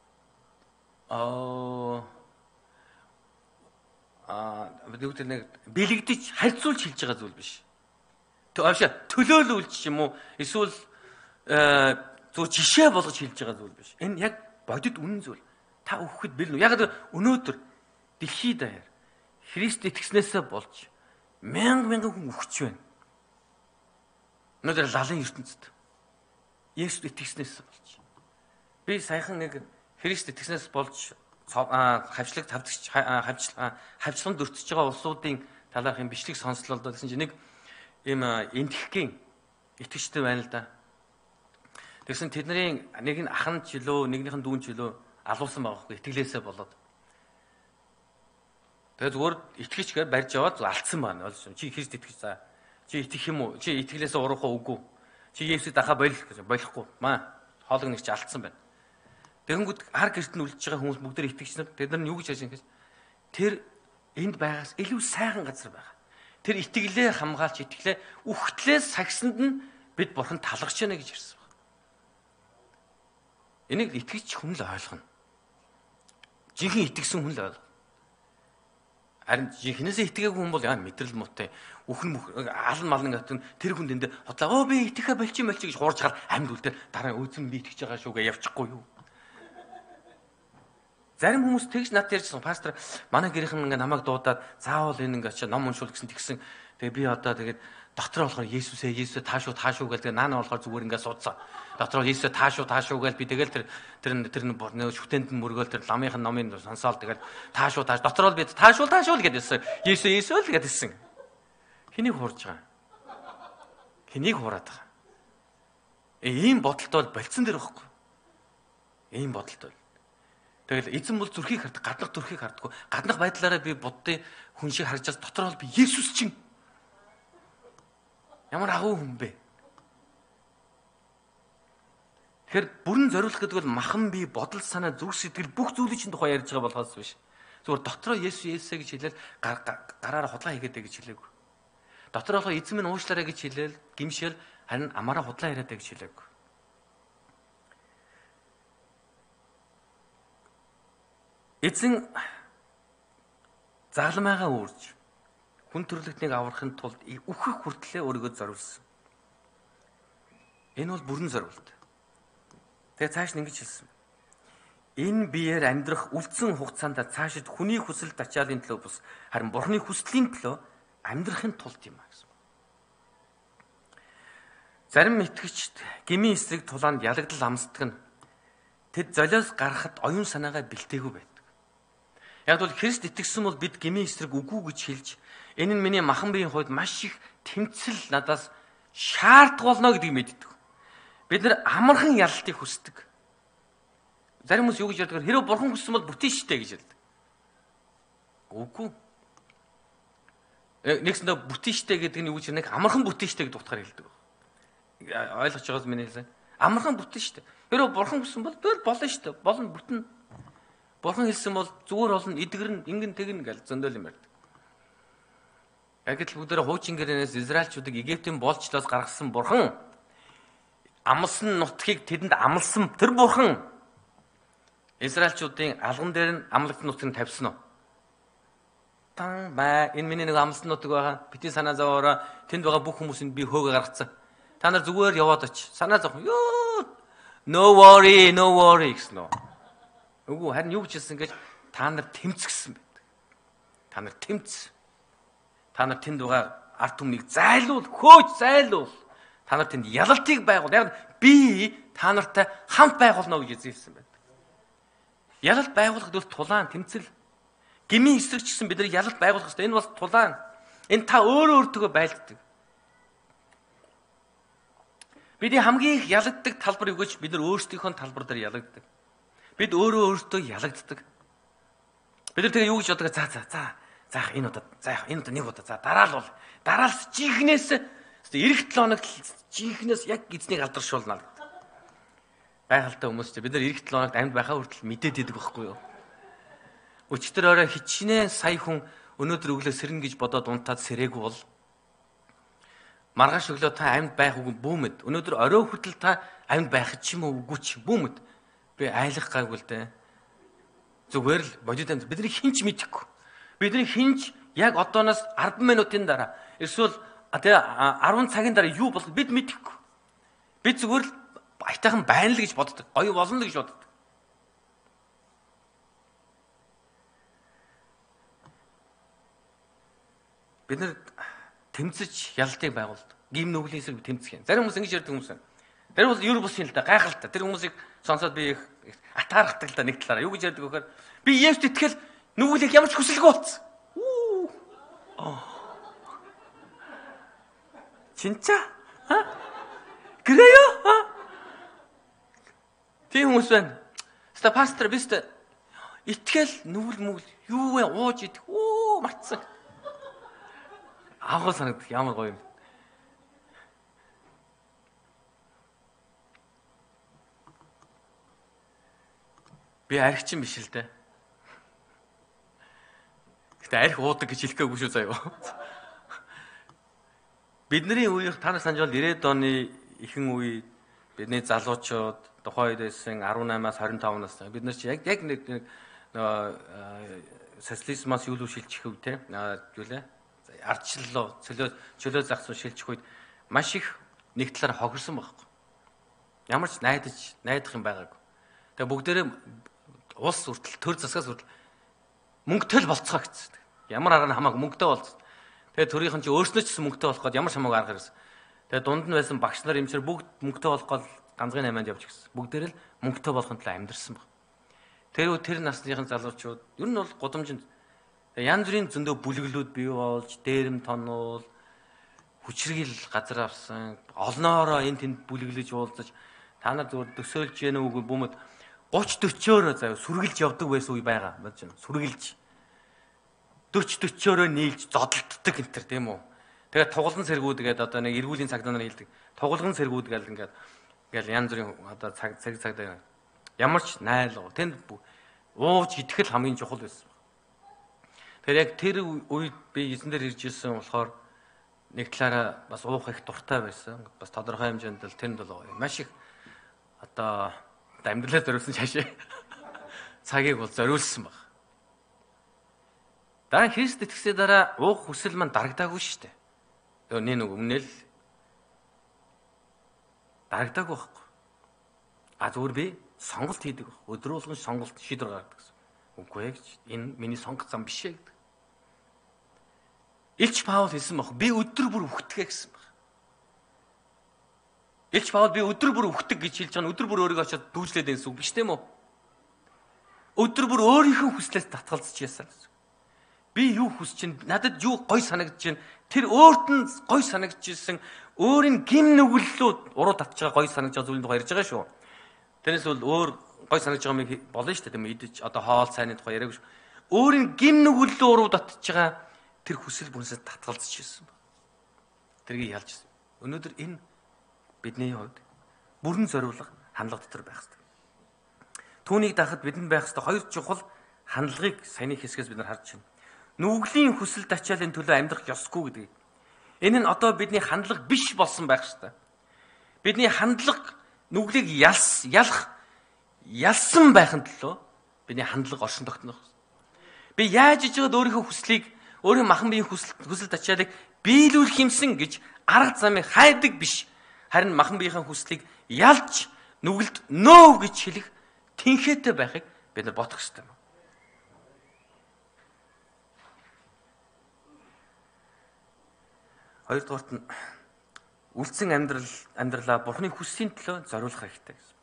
Бид нэг бэлэгдэж харьцуулж хэлж байгаа зүйл биш. Төлөөлүүлж юм уу? Эсвэл зүгээр жишээ болгож хэлж байгаа зүйл биш. Энэ яг бодит үнэн зүйл. Та өөхөд бэлнэ. Яг өнөөдөр дэлхийд даяар Христ итгэснээсээ болж мянган хүн өөхч байна. Өнөөдөр лалын ертөнцид Есүс итгэснээс болж. Би саяхан нэг Христ итгэснээс болж хавчлаганд өртөж байгаа улсуудын талаарх юм бичлэг сонслоо гэсэн чинь нэг ийм энтхэгийн итгэжтэй байна л да. Тэгсэн тэдний нэг нь ахан ч илөө, нэгнийх нь дүүн ч илөө алуусан байгаа хгүй итгэлээсээ болоод. Тэгээд зүгээр итгэж гээ барьж яваад алдсан байна. Чи Христ итгэж за. Чи итгэх юм уу? Чи итгэлээсээ урах уу үгүй? Чи Есүсийг дахаа болохгүй. Маа хоолог нэг чи алдсан байна. Тэгэнгүүт хар гэрт нь үлдэж байгаа хүмүүс бүгд итгэж нар тэд нар юу гэж хэлж байгаа юм тэр энд байгаас илүү сайхан газар байгаа. Тэр итгэлээ хамгаалж итгэлээ үхтлээс сагсанд нь бид Бурханд талархж байна гэж ярьсан байна. Энийг итгэж хүн л ойлгоно. Жинхэнэ итгэсэн хүн л ойлгоно. Харин жинхнээсээ итгээгүй хүн бол яа мэдрэл муутай үхэн алан малын гатан тэр хүн дэндээ хотлоо би итгэхэ болчих гэж хуурж хаар амьд үлдээ дараа өзөн би итгэж байгаа шүүгээ явчихгүй юу. Зарим хүмүүс тэгж над ярьжсэн пастор манай гэрийнхэн ингээ намайг дуудаад заавал энэ ингээ чи ном уншуул гэсэн. Тэгээ би одоо тэгээд дотроо болохоор Есүсээ таашуу гэдэг наана болохоор зүгээр ингээ суудсан. Дотроо Есүсээ таашуу гэж би тэгэл тэр шүтээнд нь мөргөөл тэр ламынх нь номын сонсоол тэгэл таашуу дотроо би таашуул гэдээсэн. Есүс гэдээсэн. Хэнийг хуурж байгаа? Хэнийг хуураад байгаа? Ийм бодолтой бол болцсон дэр байхгүй. Ийм бодолтой. Тэгэл эзэн бол зүрхийг хардаг, гаднах зүрхийг хардаггүй. Гаднах байдлаараа би буддын хүн шиг харж байгаа дотроо бол би Есүс чинь ямар агуу хүн бэ? Тэгэхээр бүрэн зориулах гэдэг бол махан бие, бодол, санаа, зүрх сэтгэл бүх зүйлийн чинь тухай ярьж байгаа болохоос биш. Зүгээр дотроо Есүс гэж хэлээл гараараа худлаа хийгээд гэж хэлээгүй. Дотроо болохоо эзэн минь уушлаарай гэж хэлээл гимшээл харин амаараа худлаа яриад гэж хэлээгүй. Эзэн загалмаагаа үрж хүн төрлөختнийг аврахын тулд үхэх хүртлээр өөрийгөө зориулсан. Энэ бол бүрэн зориулт. Тэгээ цааш нь ингэж хэлсэн. Энэ биеэр амьдрах үлдсэн хугацаанд цаашид хүний хүсэл тачаалын төлөө бус харин Бурхны хүслийн төлөө амьдрахын тулд юм а гэсэн. Зарим итгэгчд гмийн эсрэг тулаанд ялагдал амсдаг нь тэд золиос гарахад оюун санаагаа бэлтээгүй байдаг. Яг бол Христ итгэсэн бол бид гмийн эсрэг үгүй гэж хэлж энэ нь миний махан биеийн хувьд маш их тэмцэл надаас шаарддаг болно гэдгийг мэддэг. Бид нэр амархан ялалтыг хүсдэг. Зарим хүмүүс юу гэж ярьдаг вэ? Хэрэв бурхан хүссэн бол бүтэн штэ гэж хэлдэг. Үгүй. Нэгсэндээ бүтэн штэ гэдэг нь юу гэж нэг амархан бүтэн штэ гэдэг утгаар хэлдэг. Ойлгож байгаас миний хэлсэн. Амархан бүтэн штэ. Хэрэв бурхан хүссэн бол болно штэ. Болно бүтэн. Бурхан хэлсэн бол зүгээр болно, эдгэрн, ингэн тэгнэ гэж зөндөөл юм ярьдаг. Яг л бүгдээрээ хуучин гэрээс Израильчуудыг Египтийн болцлоос гаргасан бурхан амлсан нутгийг тэдэнд амлсан тэр бурхан Израильчуудын алган дээр нь амлагт нутгийг тавьсан уу? Тан бай энэ миний нэг амлсан нутаг байгаа. Бити санаа зовоороо тэнд байгаа бүх хүмүүсэнд би хөөгө гаргацсан. Та нар зүгээр яваад оч. Санаа зовх. Ёо. No worry гэсэн үү? Үгүй харин юу бичсэн гэж та нар тэмцгсэн байдаг. Та нар тэмц. Та нар тэнд байгаа ард түмнийг зайлуул, хөөж зайлуул. Та нар тэнд ялалтыг байгуул. Яг би та нартай хамт байгуулна гэж эзэлсэн байдаг. Ялалт байгуулахд бол тулаан, тэмцэл. Гмийн эсрэг ч гэсэн бид нар ялалт байгуулах хэрэгтэй. Энэ бол тулаан. Энэ та өөрөө өөртөө байлддаг. Бидний хамгийн их ялагддаг талбар юу гэж бид нар өөрсдийнхөө талбар дээр ялагддаг. Бид өөртөө ялагддаг. Бид нар тэгээ юу гэж боддог? За энэ удаа нэг удаа дараалал жихнээс эх 7 хоногт жихнээс яг эзнийг алдаршуулна гэдэг. Гайхалтай хүмүүс ч бид нар эх 7 хоногт амьд байхаа хүртэл мэдээд идэг байхгүй юу? Өчтөр орой хичнээн сая хүн өнөөдөр өглөө сэрнэ гэж бодоод унтаад сэрээгүй бол маргааш өглөө та амьд байх үгүй бүүмэд. Өнөөдөр орой хүртэл та амьд байх ч юм уу үгүй ч бүүмэд. Би айлах гайгүй л дээ. Зүгээр л бодит амьд бидний хинч мэдэхгүй. Бидний хинч яг одооноос 10 минутын дараа эсвэл тэгээ 10 цагийн дараа юу болох бид мэдэхгүй. Бид зүгээр л айтайхан байна л гэж боддог. Гоё болно л гэж боддог. Бид нар тэмцэж ялалтыг байгуулдаг. Гим нүглийн эсрэг тэмцэх юм. Зарим хүмүүс ингэж ярьдаг хүмүүс байна. Тэр бол ер бус юм л да гайхалтай. Тэр хүмүүсийг сонсоод би их атаархдаг л да нэг талаараа. Юу гэж ярьдаг вөхөр би Есүст итгэл нүглийг ямар ч хүсэлгүй болсон. Чинча? Грэё? Тийм хүмүүс байна. Ста пастор бист итгэл нүгэл юу вэ? Ууж идэх. Мартсан. Агуу санагдах ямар гоё юм. Би архичин биш л дээ. Гэтэ архи уудаг гэж хэлэхгүй шүү заяа. Бидний үеийнх та нар санаж бол 90-ад оны ихэнх үе бидний залуучууд тухайн үед байсан 18-аас 25 настай. Бид нар чи яг нэг социализмаас юу шилжих үе те. Юу лээ? Ардчлал чөлөө загсуу шилжих үед маш их нэг талаар хохирсон байхгүй. Ямар ч найдах юм байгаагүй. Тэгээ бүгдээрээ улс хүртэл төр засгаас хүртэл мөнгөтэй л болцгоо гэсэн. Ямар арга хамаагүй мөнгөтэй болцсон. Тэгээ төрийнхэн чи өөрснөө ч гэсэн мөнгөтэй болох гээд ямар ч хамаагүй арга ирсэн. Тэгээ дунд нь байсан багш нар эмчээр бүгд мөнгөтэй болох гээд ганцхан 8-нд явж гисэн. Бүгдээр л мөнгөтэй болохын тулд амьдэрсэн баг. Тэр насныхын залуучууд ер нь бол гудамжинд янз бүрийн зөндөө бүлэглүүд бий болж, дээрэм тонуул, хүчрхийл газар авсан, олноороо энэ тэнд бүлэглэж уулзаж, та нар зүгээр төсөөлж яана үгүй бүүмэд 30-40-өөр заяа сүргэлж явдаг байсан үе байгаа. Бод чинь сүргэлж 40-40-өөр нийлж зодолддог энэ төр тийм үү. Тэгээд тугалан сэргүүд гэдэг одоо нэг эргүүлийн цагдаа нар хэлдэг. Тугалан сэргүүд гэл ингээл янз бүрийн одоо цаг цагдаа ямар ч найлуу. Тэнд ууж итгэл хамгийн чухал байсан. Тэгэхээр яг тэр үед би эзэн дээр ирж ирсэн болохоор нэг талаараа бас уух их дуртай байсан. Бас тодорхой хэмжээнд л тэнд бол маш их одоо амьдралаа зориулсан шашаа цагийг бол зориулсан баг. Дараа Христ итгэсний дараа уух хүсэл маань дарагдаагүй шүү дээ. Тэгээ нэг өмнө л дарагдаагүй байхгүй. Зүгээр би сонголт хийдэг баг. Өдрөө болгон сонголт шийдвэр гаргадаг гэсэн. Үгүй ээ гэж. Энэ миний сонгох зам биш ээ гэдэг. Илч Паул хэлсэн баг. Би өдөр бүр үхтгэе гэсэн баг. Илч Паул би өдөр бүр үхдэг гэж хэлж байгаа нь өдөр бүр өөрийгөө очиод дүүжлээд байсан үг биш тийм үү? Өдөр бүр өөрийнхөө хүслээс татгалзаж ясаар гэсэн. Би юу хүсэж чинь, надад юу гой санагдаж чинь, тэр өөрт нь гой санагдаж ирсэн өөрийн гим нүгэллүүд уруу татж байгаа гой санагдаж байгаа зүйлийн тухай ярьж байгаа шүү. Тэрнээс бол өөр гой санагдаж байгаа юм болно шүү дээ. Тийм идэж одоо хоол сайнны тухай яриаг шүү. Өөрийн гим нүгэллөө уруу татж байгаа тэр хүсэл бүрнээс татгалзаж ирсэн. Тэргийг ялж ирсэн. Өнөөдөр энэ бидний хувьд бүрэн зориулга хандлага дотор байх хэрэгтэй. Түүнийг дахад бидэнд байх ёстой хоёр чухал хандлагыг саяны хэсгээс бид нар харж байна. Нүглийн хүсэлт ачааллын төлөө амьдрах ёсгүй гэдэг. Энэ нь одоо бидний хандлага биш болсон байх ёстой. Бидний хандлага нүглийг ялсан байхын төлөө бидний хандлага оршин тогтнох. Би яаж ижээд өөрийнхөө хүслийг, өөрийн махан биеийн хүсэлт ачааллыг биелүүлэх юмсан гэж арга замыг хайдаг биш. Харин махан биеийн хүслийг ялж нүгэлд нөө гэж хэлэх тэнхээтэй байхыг бид нар бодох ёстой юм. Хоёрдугаарт нь үлдсэн амьдралаа Бурхны хүслийн төлөө зориулах хэрэгтэй гэсэн.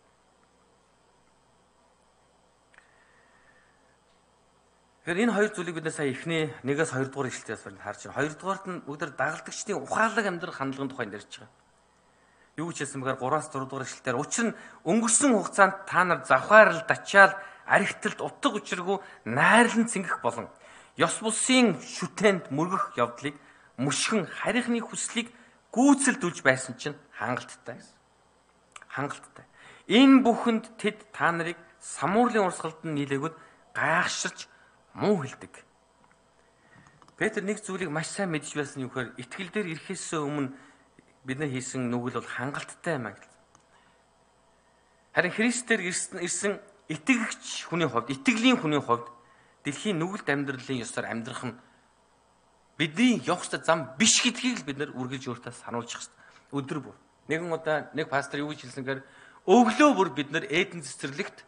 Тэгэхээр энэ хоёр зүйлийг бид нар сая эхний 1-2 дугаар ишлэлээс харж байна. Хоёрдугаарт нь бүгд дагалдагчдын ухаалаг амьдрах хандлагын тухайд ярьж байгаа. Юу ч хэлсэн бэхээр 3-4 дугаар ишлэлээр учир нь өнгөрсөн хугацаанд та нар завхаарл дачаал архитэлд утга учиргүй найрлан цэнгэх болон ёс бусын шүтээнд мөргөх явдлыг мөшгөн харийнхны хүслийг гүйцэлдүүлж байсан чинь хангалттай гэсэн. Хангалттай. Энэ бүхэнд тэд та нарыг самуурлын урсгалд нь нийлээгүүд гайхширч муу хэлдэг. Петр нэг зүйлийг маш сайн мэдж байсан юм хэр итгэл дээр ирэхээс өмнө бид нар хийсэн нүгэл бол хангалттай юм аа гэж. Харин Христээр ирсэн итгэгч хүний хувьд, итгэлийн хүний хувьд дэлхийн нүгэлт амьдралын ёсоор амьдрах нь бидний явах ёстой зам биш гэдгийг л бид нар үргэлж өөртөө сануулж хэвчээ. Өдөр бүр. Нэгэн удаа нэг пастор юу гэж хэлсэнгээр өглөө бүр бид нар Эден цэцэрлэгт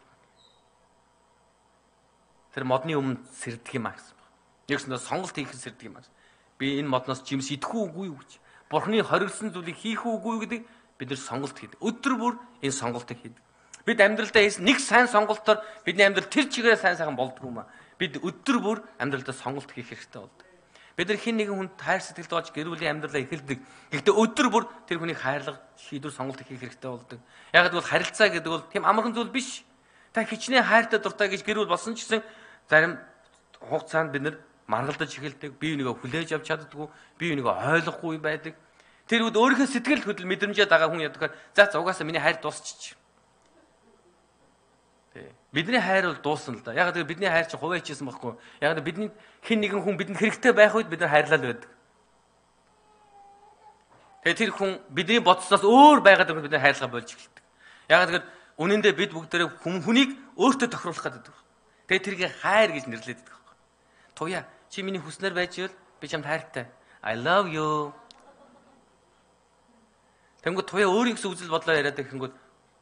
тэр модны өмнө сэрдэг юм аа гэсэн баг. Нэгсэндээ сонголт хийх сэрдэг юм аа. Би энэ модноос жимс идэх үгүй юу гэж. Бурхны хоригдсан зүйлийг хийх үгүй гэдэг бид нар сонголт хийдэг. Өдөр бүр энэ сонголтыг хийдэг. Бид амьдралдаа хийсэн нэг сайн сонголтоор бидний амьдрал тэр чигээр сайн сайхан болдгоо юм аа. Бид өдөр бүр амьдралдаа сонголт хийх хэрэгтэй болдог. Бид нар хин нэгэн хүнд хайр сэтгэл доож гэр бүлийн амьдралаа эхэлдэг. Гэхдээ өдөр бүр тэр хүнийг хайрлах шийдвэр сонголт хийх хэрэгтэй болдог. Яг гэвэл харилцаа гэдэг бол тийм амархан зүйл биш. Та хичнээн хайртай дуртай гэж гэр бүл болсон ч гэсэн зарим хугацаанд бид нар маргалдаж эхэлдэг. Бие бинийгээ хүлээж авч чаддаггүй, бие бинийгээ ойлгохгүй байдаг. Тэр үед өөрийнхөө сэтгэл хөдлөл мэдрэмжээ дагаа хүн ядгаар за угаасаа миний хайр дуусчих. Бидний хайр бол дуусна л да. Яг гэвэл бидний хайр чинь хуваа хийжсэн байхгүй. Яг гэвэл бидний хэн нэгэн хүн бидэнд хэрэгтэй байх үед бид нар хайрлал байдаг. Тэгээ тэр хүн бидний бодсноос өөр байгаад бид нар хайрлага болж эхэлдэг. Яг гэвэл үнэн дээр бид бүгдээрээ хүнийг өөртөө тохируулах гэдэг. Тэгээ тэрийг хайр гэж нэрлэдэг байхгүй. Туяа чи миний хүснээр байж ивэл би чамд хайртай. I love you. Тэнгүүд туяа өөрийн гэсэн үзэл бодлоо яриад гэхэнгүүт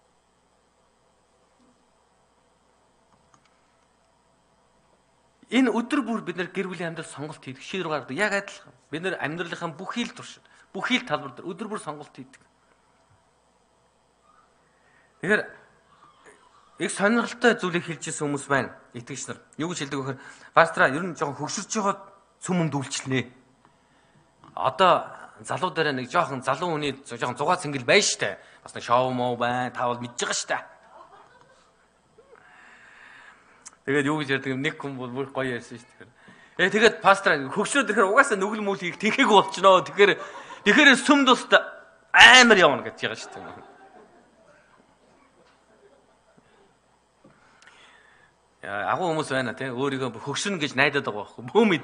энэ өдөр бүр бид нар гэр бүлийн амьдрал сонголт хийдэг шийдвэр гаргадаг. Яг адилхан. Бид нар амьдралынхаа бүхий л туршид, бүхий л талбар дээр өдөр бүр сонголт хийдэг. Тэгэхээр их сонирхолтой зүйлийг хэлжсэн хүмүүс байна. Итгэгч нар. Юу гэж хэлдэг вэ гэхээр пастра ер нь жоохон хөгшөрч байгаа цөмөнд үйлчлэнэ. Одоо залуу дээр нэг жоохон залуу хүний жоохон зугаа цэнгэл байна штэ. Бас нэг шоу моо байна. Та бол мэдж байгаа штэ. Тэгээд юу гэж ярьдаг юм нэг хүн бол бүр гоё ярьсан шүү дээ. Тэгээд пастор хөгшрөөд ирэхээр угаасаа нүгэл мүл хийх тэнхээгүй болчихноо. Тэгэхээр сүм дуст амар явна гэж байгаа шүү дээ. Агуу хүмүүс байна тий. Өөрийгөө хөгшрөн гэж найдаад байгаа байхгүй. Бөөмэд.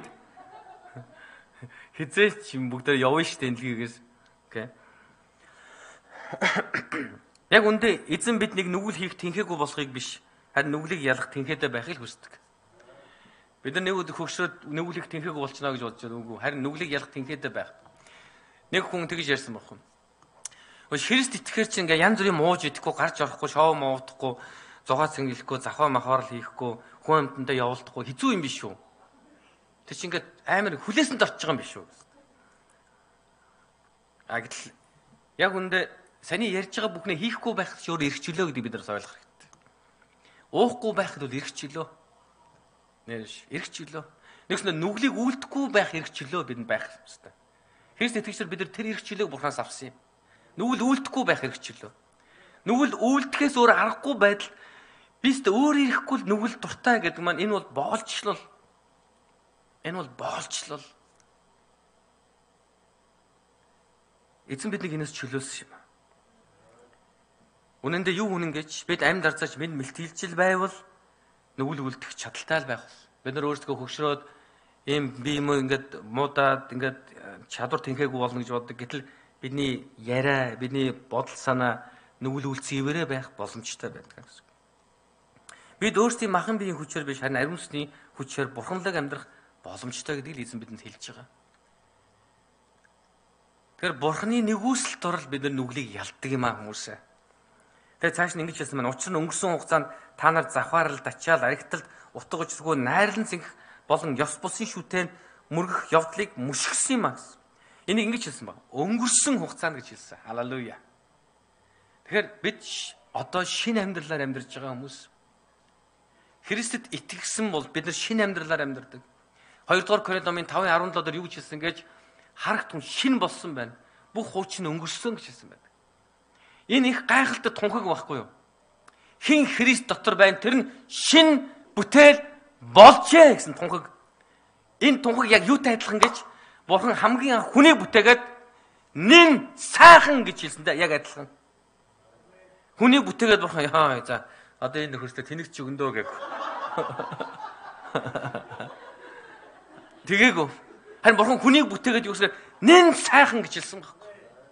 Хизээч юм бүгдээр явна шүү дээ энэлгээс. Окей. Яг үндэ эзэн бид нэг нүгэл хийх тэнхээгүй болохыг биш. Харин нүглийг ялах тэнхээтэй байхыг хүсдэг. Бид нар нэг хөгшрөөд нүглийг тэнхээгүй болчихно гэж бодож байгаа үгүй. Харин нүглийг ялах тэнхээтэй байх. Нэг хүн тэгж ярьсан байхгүй. Христ итгэхэр чинь ингээ янз бүрийн мууж идэхгүй, гарч орохгүй, шоу моодохгүй, зугаа цэнгэлэхгүй, завхаа махаарл хийхгүй, хүн амьтандаа явуулдахгүй хэцүү юм биш үү? Тэр чинь ингээ амар хүлээсэнд орж байгаа юм биш үү? Гэтэл яг үндэ саний ярьж байгаа бүхнээ хийхгүй байх ч өөр эрх чөлөө гэдэг бид нар ойлгох хэрэгтэй. Уухгүй байхад бол эрх чөлөө. Нэрш эрх чөлөө. Нэгс нүглийг үлдэхгүй байх эрх чөлөө бидэнд байх ёстой. Христ итгэгчдэр бид нар тэр эрх чөлөөг Бурханаас авсан юм. Нүгэл үлдэхгүй байх эрх чөлөө. Нүгэл үлдэхээс өөр аргагүй байдал бист өөр ирэхгүй л нүгэл дуртай гэдэг маань энэ бол боолчлол. Энэ бол боолчлол. Эзэн биднийг энэс чөлөөлсөн юм. Үнэн дээр юу үнэн гэж бид амьд арцаач минь мэлтийлжил байвал нүгэл үлдэх чадaltaй л байх бол. Бид нар өөрсдөө хөгшрөөд ийм би юм ингээд муудаад ингээд чадвар тэнхээгүй болно гэж боддог. Гэтэл бидний яриа, бидний бодол санаа нүгэл үлдсэн ивэрэ байх боломжтой байдаг гэсэн. Бид өөрсдийн махан биеийн хүчээр биш харин ариун сүнсний хүчээр бурханлаг амьдрах боломжтой гэдгийг эзэн бидэнд хэлж байгаа. Тэгэхээр бурханы нэгүсэлт орол бид нар нүглийг ялдаг юм аа хүмүүсээ. Тэгээ цааш нь ингэж хэлсэн маань учир нь өнгөрсөн хугацаанд та нар завхаарл дачаал аригталд утга учиргүй найрлан зинх болон ёс бусын шүтэн мөргөх явдлыг мөшгсөн юм аа гэсэн. Энийг ингэж хэлсэн баг. Өнгөрсөн хугацаанд гэж хэлсэн. Халелуя. Тэгэхээр бид одоо шинэ амьдралаар амьдарч байгаа хүмүүс. Христэд итгэсэн бол бид нар шинэ амьдралаар амьдардаг. 2 дугаар Коринт номын 5:17 дээр юу гэж хэлсэн гэж харах түн шинэ болсон байна. Бүх хуучин өнгөрсөн гэж хэлсэн байна. Энэ их гайхалтай тунхаг байхгүй юу? Хин Христ дотор байна тэр нь шинэ бүтээл болжээ гэсэн тунхаг. Энэ тунхаг яг юутай адилхан гэж Бурхан хамгийн анх хүнийг бүтээгээд нэн сайхан гэж хэлсэндээ яг адилхан. Хүнийг бүтээгээд Бурхан яа за одоо энэ нөхөстэй тэнэгч өгөндөө гэв. Тэгээгүй. Харин Бурхан хүнийг бүтээгээд юусаар нэн сайхан гэж хэлсэн байхгүй.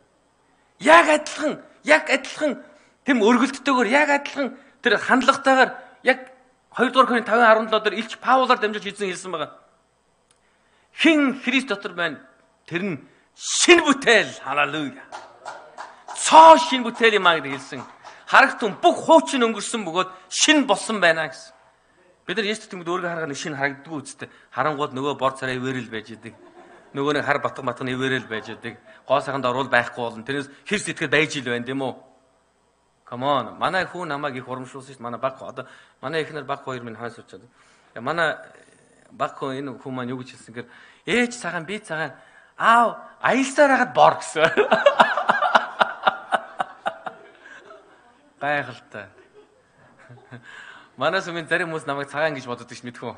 Яг адилхан тэм өргөлттэйгээр яг адилхан тэр хандлагатайгаар яг 2 дугаар Коринт 5:17 дээр Илч Паулаар дамжуулж хэлсэн байгаа. Хин Христ дотор байна. Тэр нь шинэ бүтээл. Халелуя. Цоо шинэ бүтээл юм аа гэж хэлсэн. Харагтун бүх хуучин өнгөрсөн бөгөөд шинэ болсон байна гэсэн. Бид нар Есүс тэмдэг өөрийгөө харахад шинэ харагддгүй үстэй. Харангууд нөгөө бор царай ивэрэл байж идэг. Нөгөө нэг хар батгын ивэрэл байж идэг. Гоо сайханд орвол байхгүй болно. Тэрнээс Христ итгэхэд байж ил байна тийм үү? Come on. Манай хүн намайг их урамшуулсан шүү дээ. Манай баг одоо манай ихнэр баг хоёр минь хойш суучихад. Манай баг хүн энэ хүн маань юу гэж хэлсэн гэхээр ээж цагаан би цагаан аав аялсаар хахад бор гэсэн. Гайхалтай. Манай сүмийн зарим хүмүүс намайг цагаан гэж боддог ш мэдхүү.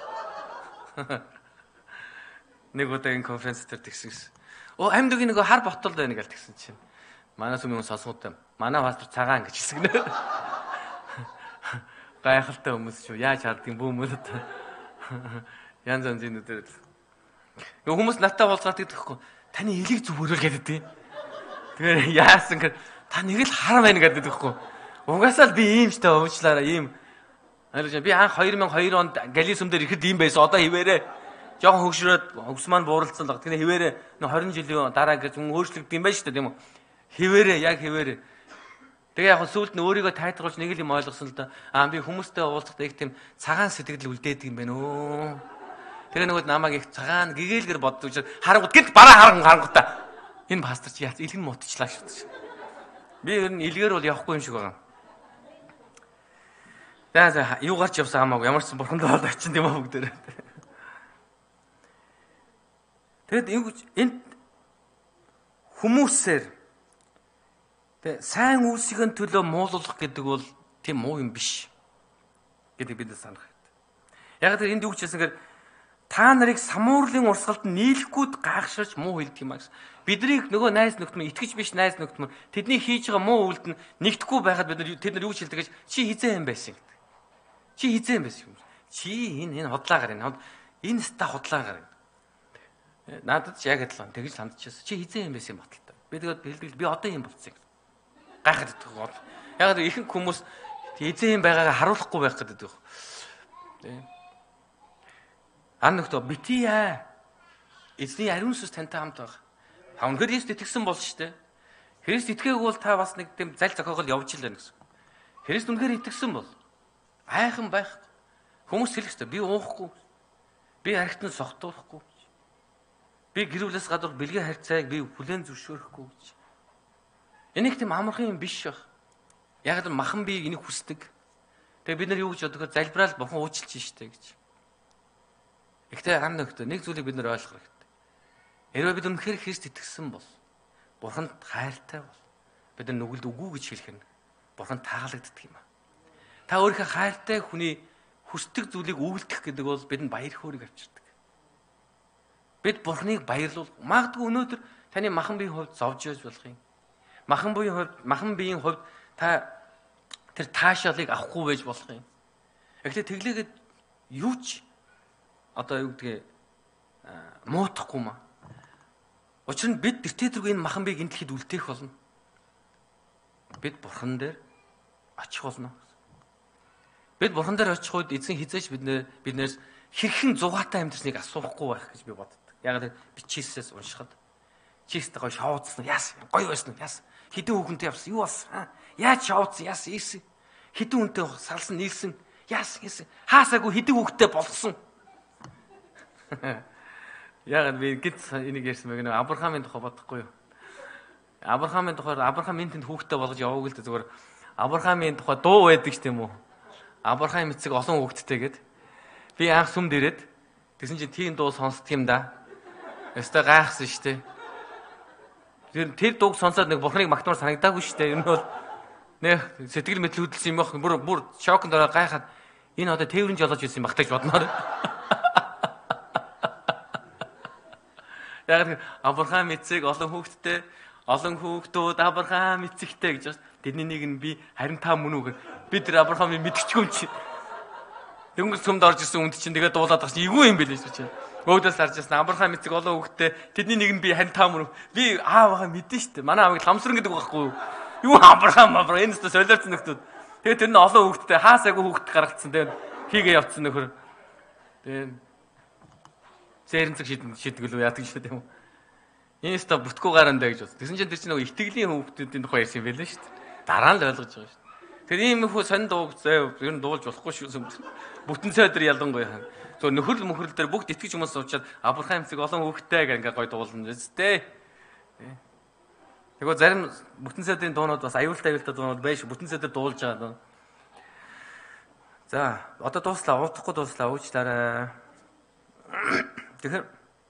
Нэг удаагийн конференц дээр тэгсэн. Амьд үгийн нөгөө хар ботол байна гэж тэгсэн чинь. Манай сүмийн хүмүүс сонсготой. Манай пастор цагаан гэж хэлсэн гэнэ. Гайхалтай хүмүүс шүү. Яаж хардгийг бүүмөлд. Янз янзын үдээр. Хүмүүс натаа болцгаад гэдэгхгүй. Таны элийг зүгөөрөл гэдэг. Тэгэхээр яасан гэхээр та нэг л хар байна гэдэг байхгүй. Угаасаа л би ийм ч та уучлаарай ийм. Би анх 2002 онд Галисум дээр ихэд ийм байсан. Одоо хിവэрэ. Жохон хөгшрөөд хөгс маань бууралцсан л. Тэгэхээр хിവэрэ 20 жилийн дараа гэж өөрчлөгдөв юм байна шүү дээ тийм үү? Хിവэрэ яг хിവэрэ. Тэгээ яг сүүлд нь өөрийгөө тайлбарлаж нэг л юм ойлгосон л да. Би хүмүүстэй уулзахдаа их тийм цагаан сэтгэл үлдээдэг юм байна өө. Тэгээ нөгөө намайг их цагаан гэгээлгэр боддог учраас харангууд гинт бараа харангуудаа. Энэ пастор чи яац илгэн мутчлаа шүү. Би ер нь илгээр бол явахгүй юм шиг байгаа. За юу гарч явсан хамаагүй ямар ч бурханд бол очин тийм үү бүгдээ. Тэгэд энэ хүмүүсээр тэг сайн үйлсийн төлөө муулуулах гэдэг бол тийм муу юм биш гэдэг бид санах хэрэгтэй. Яг тэр энд юу гэж хэлсэнгээр та нарыг самуурлын урсгалд нийлэхгүйд гайхширч муу хэлдэг юм аа гэсэн. Биднийг нөгөө найз нөхдөм итгэж биш найз нөхдөм тэдний хийж байгаа муу үйлд нь нэгдэхгүй байхад тэд нар юу ч хэлдэг гэж чи хизээ юм байсан гэдэг. Чи хизээ юм байсан юм. Чи энэ худлаагаар энэ ста худлаагаар. Надад ч яг адилхан тэгж сандчихсан. Чи хизээ юм байсан юм баталтай. Би тэгээд бэлтгэл би одоо юм болцсон. Гайхаад идэх гол. Яг л ихэнх хүмүүс хизээ юм байгаагаа харуулахгүй байх гэдэг. Тийм. Анногт бити яа. Эзний ариун сүнс тантай хамт байгаа. Та үнэхээр Христ итгэсэн бол шүү дээ. Христ итгээгүй бол та бас нэг тийм зал зохиогол явж л байна гэсэн. Христ үнэхээр итгэсэн бол айхан байх. Хүмүүс хэлэх хэрэгтэй. Би уухгүй. Би архитан согтуулахгүй. Би гэрүүлээс гадуур бэлгийн харьцааг би хүлээн зөвшөөрөхгүй гэж. Энийг тийм амархан юм биш байх. Яг л махан би энийг хүсдэг. Тэгээ бид нар юу гэж бодохоор залбираал бурхан уучлж штэ гэж. Гэхдээ ам нөхдөд нэг зүйлийг бид нэр ойлгох хэрэгтэй. Хэрвээ бид үнэхээр Христ итгэсэн бол, Бурханд хайртай бол, бид нар нүгэлд үгүй гэж хэлэх нь Бурханд таалагддаг юм аа. Та өөрийнхөө хайртай хүний хүсдэг зүйлийг үйлдэх гэдэг бол бидэнд баяр хөөргийг авчирдаг. Бид Бурханыг баярлуул. Магадгүй өнөөдөр таны махан биеийн хувьд зовж байж болох юм. Махан биеийн хувьд та тэр таашаалыг авахгүй байж болох юм. Гэхдээ тэглээгээд юу ч одоо юу гэдгийг муутахгүй маа. Учир нь бид тэртээдэргүй энэ махан биеийг энэ дэлхийд үлдээх болно. Бид Бурхан дээр очих болно. Бид Бурхан дээр очих үед эзэн хизээч биднээс хэрхэн зугаатай амьдрсныг асуухгүй байх гэж би боддог. Яг бичээсээс уншихад чийстэй гоё шоуцсан. Яас гоё байсан уу? Яас хідэн хүүхэнтэй явсан. Юу болсон? Яаж шоуцсан? Яас ийсэн. Хідэн хүнтэй салсан нийлсэн. Яас ийсэн. Хаасаагүй хідэн хүүхэнтэй болгосон. Яг би гид энийг ярьсан мэг нэ Авраамийн тухай бодохгүй юу? Авраамийн тухай Авраам энэ тэнд хүүхдэд болгож яваагүй л дээ зүгээр Авраамийн тухай дуу байдаг ч тийм үү? Авраам эцэг олон хүүхэдтэй гэд. Би анх сүмд ирээд тэгсэн чинь тийм дуу сонсдог юм да. Өстой гайхсан штэ. Тэр дууг сонсоод нэг Бурханыг магтмаар санагдаагүй штэ. Ер нь бол нэг сэтгэл мэтэл хөдөлсөн юм байх. Бүр шокнд ороод гайхаад энэ одоо тээврийн жолооч байсан юм багтаж бодноор. Яг Авраам эцэг олон хүүхэдтэй, олон хүүхдүүд Авраам эцэгтэй гэж байна. Тэрний нэг нь би харин та мөн үү? Би тэр Авраамыг мэдчихгүй юм чи. Дөнгөж сүмд орж исэн үнд чинь тэгээ дуулаад байгаа чинь эвгүй юм бэлээ шүү чинь. Өөдөөс харж ясна Авраам эцэг олон хүүхэдтэй тэдний нэг нь би харин та мөн үү? Би аавгаа мэдэн штэ. Манай аавыг ламсран гэдэг байхгүй юу? Юу Авраам энэ ч солиорцсон нөхдүүд. Тэгээ тэр нь олон хүүхэдтэй хаасаагүй хүүхэд гаргацсан. Тэгээ хийгээ явцсан нөхөр. Тэгээ зээрэнцэг шидгэл үү яадаг шүү дээ юм. Энэ ч та бүтггүй гарандаа гэж бод. Тэгсэн чинь тэр чинь нөгөө итгэлийн хүүхдүүдийн тухай ярьсан юм байлаа шүү дээ. Дараа нь л ойлгож байгаа шүү дээ. Тэр ийм их сонь дууг зөө ер нь дуулж болохгүй шүү. Бүтэн цай дээр ялангуяа. Зөв нөхөрл мөхрөл дээр бүгд итгэж хүмүүс суучаад Авраам эцэг олон хүүхдтэй гэх ингээ гой дуулна үстэй. Тэгвэл зарим бүтэн цайдын дуунууд бас аюултай дуунууд байж бүтэн цай дээр дуулж байгаа. За одоо дууслаа уудахгүй дууслаа уучлаарай. Тэгэхээр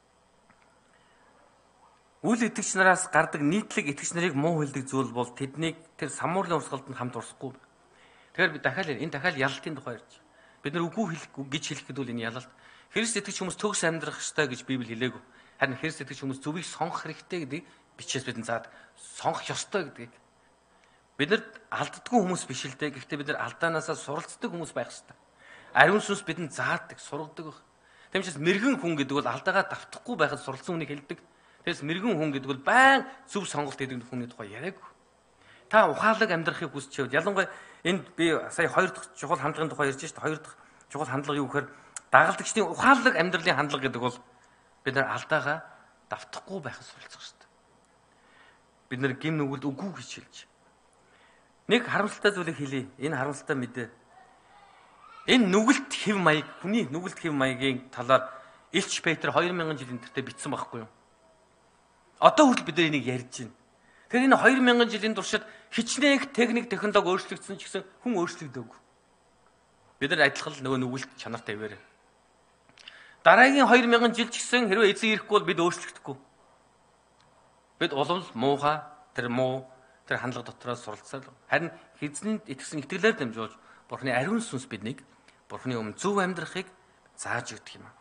үл итгэгч нараас гардаг нийтлэг итгэгч нарыг муу хэлдэг зүйл бол тэднийг тэр самуурлын урсгалд нь хамт урсахгүй. Тэгэхээр би дахиад энэ дахиад ялалтын тухай ярьж. Бид нар үгүй хэлэхгүй гэж хэлэх гэдэг бол энэ ялалт. Христ итгэгч хүмүүс төгс амьдрах ёстой гэж Библи хэлээгүй. Харин Христ итгэгч хүмүүс зүвийг сонгох хэрэгтэй гэдэг бичээс бидэнд заад сонгох ёстой гэдгийг. Бид нар алддаггүй хүмүүс биш л дээ. Гэхдээ бид нар алдаанаасаа суралцдаг хүмүүс байх ёстой. Ариун сүнс бидэнд заадаг, сургадаг байх. Тэмчээс мэрэгэн хүн гэдэг бол алдаагаа давтахгүй байхад суралцсан хүнийг хэлдэг. Тэгээс мэрэгэн хүн гэдэг бол байн зөв сонголт хийдэг хүний тухай яриаг. Та ухаалаг амьдрахыг хүсч байвал ялангуяа энд би сая 2 дахь чухал хандлагын тухай ярьж байна шүү дээ. 2 дахь чухал хандлага юу гэхээр дагалдагчдын ухаалаг амьдралын хандлага гэдэг бол бид нар алдаагаа давтахгүй байхад суралцах шүү дээ. Бид нар гим нүгэлд үгүй гэж хэлж. Нэг харамсалтай зүйлийг хэлье. Энэ харамсалтай мэдээ. Энэ нүгэлт хэв маяг, хүний нүгэлт хэв маягийн талаар Илч Петр 2000 жилийн тэртээ бичсэн байхгүй юу? Одоо хүртэл бид нар энийг ярьж байна. Тэгэхээр энэ 2000 жилийн туршид хичнээн техник технологи өөрчлөгдсөн ч гэсэн хүн өөрчлөгдөөгүй. Бид нар адилхан нөгөө нүгэлт чанартай ивэрэ. Дараагийн 2000 жил ч гэсэн хэрвээ эзэн ирэхгүй бол бид өөрчлөгдөхгүй. Бид улам муухай тэр хандлага дотроос суралцсан. Харин эзэнд итгэсэн итгэлээр дамжуулж Бурхны ариун сүнс биднийг Бурхны өмнө зөв амьдрахыг зааж өгдөг юм.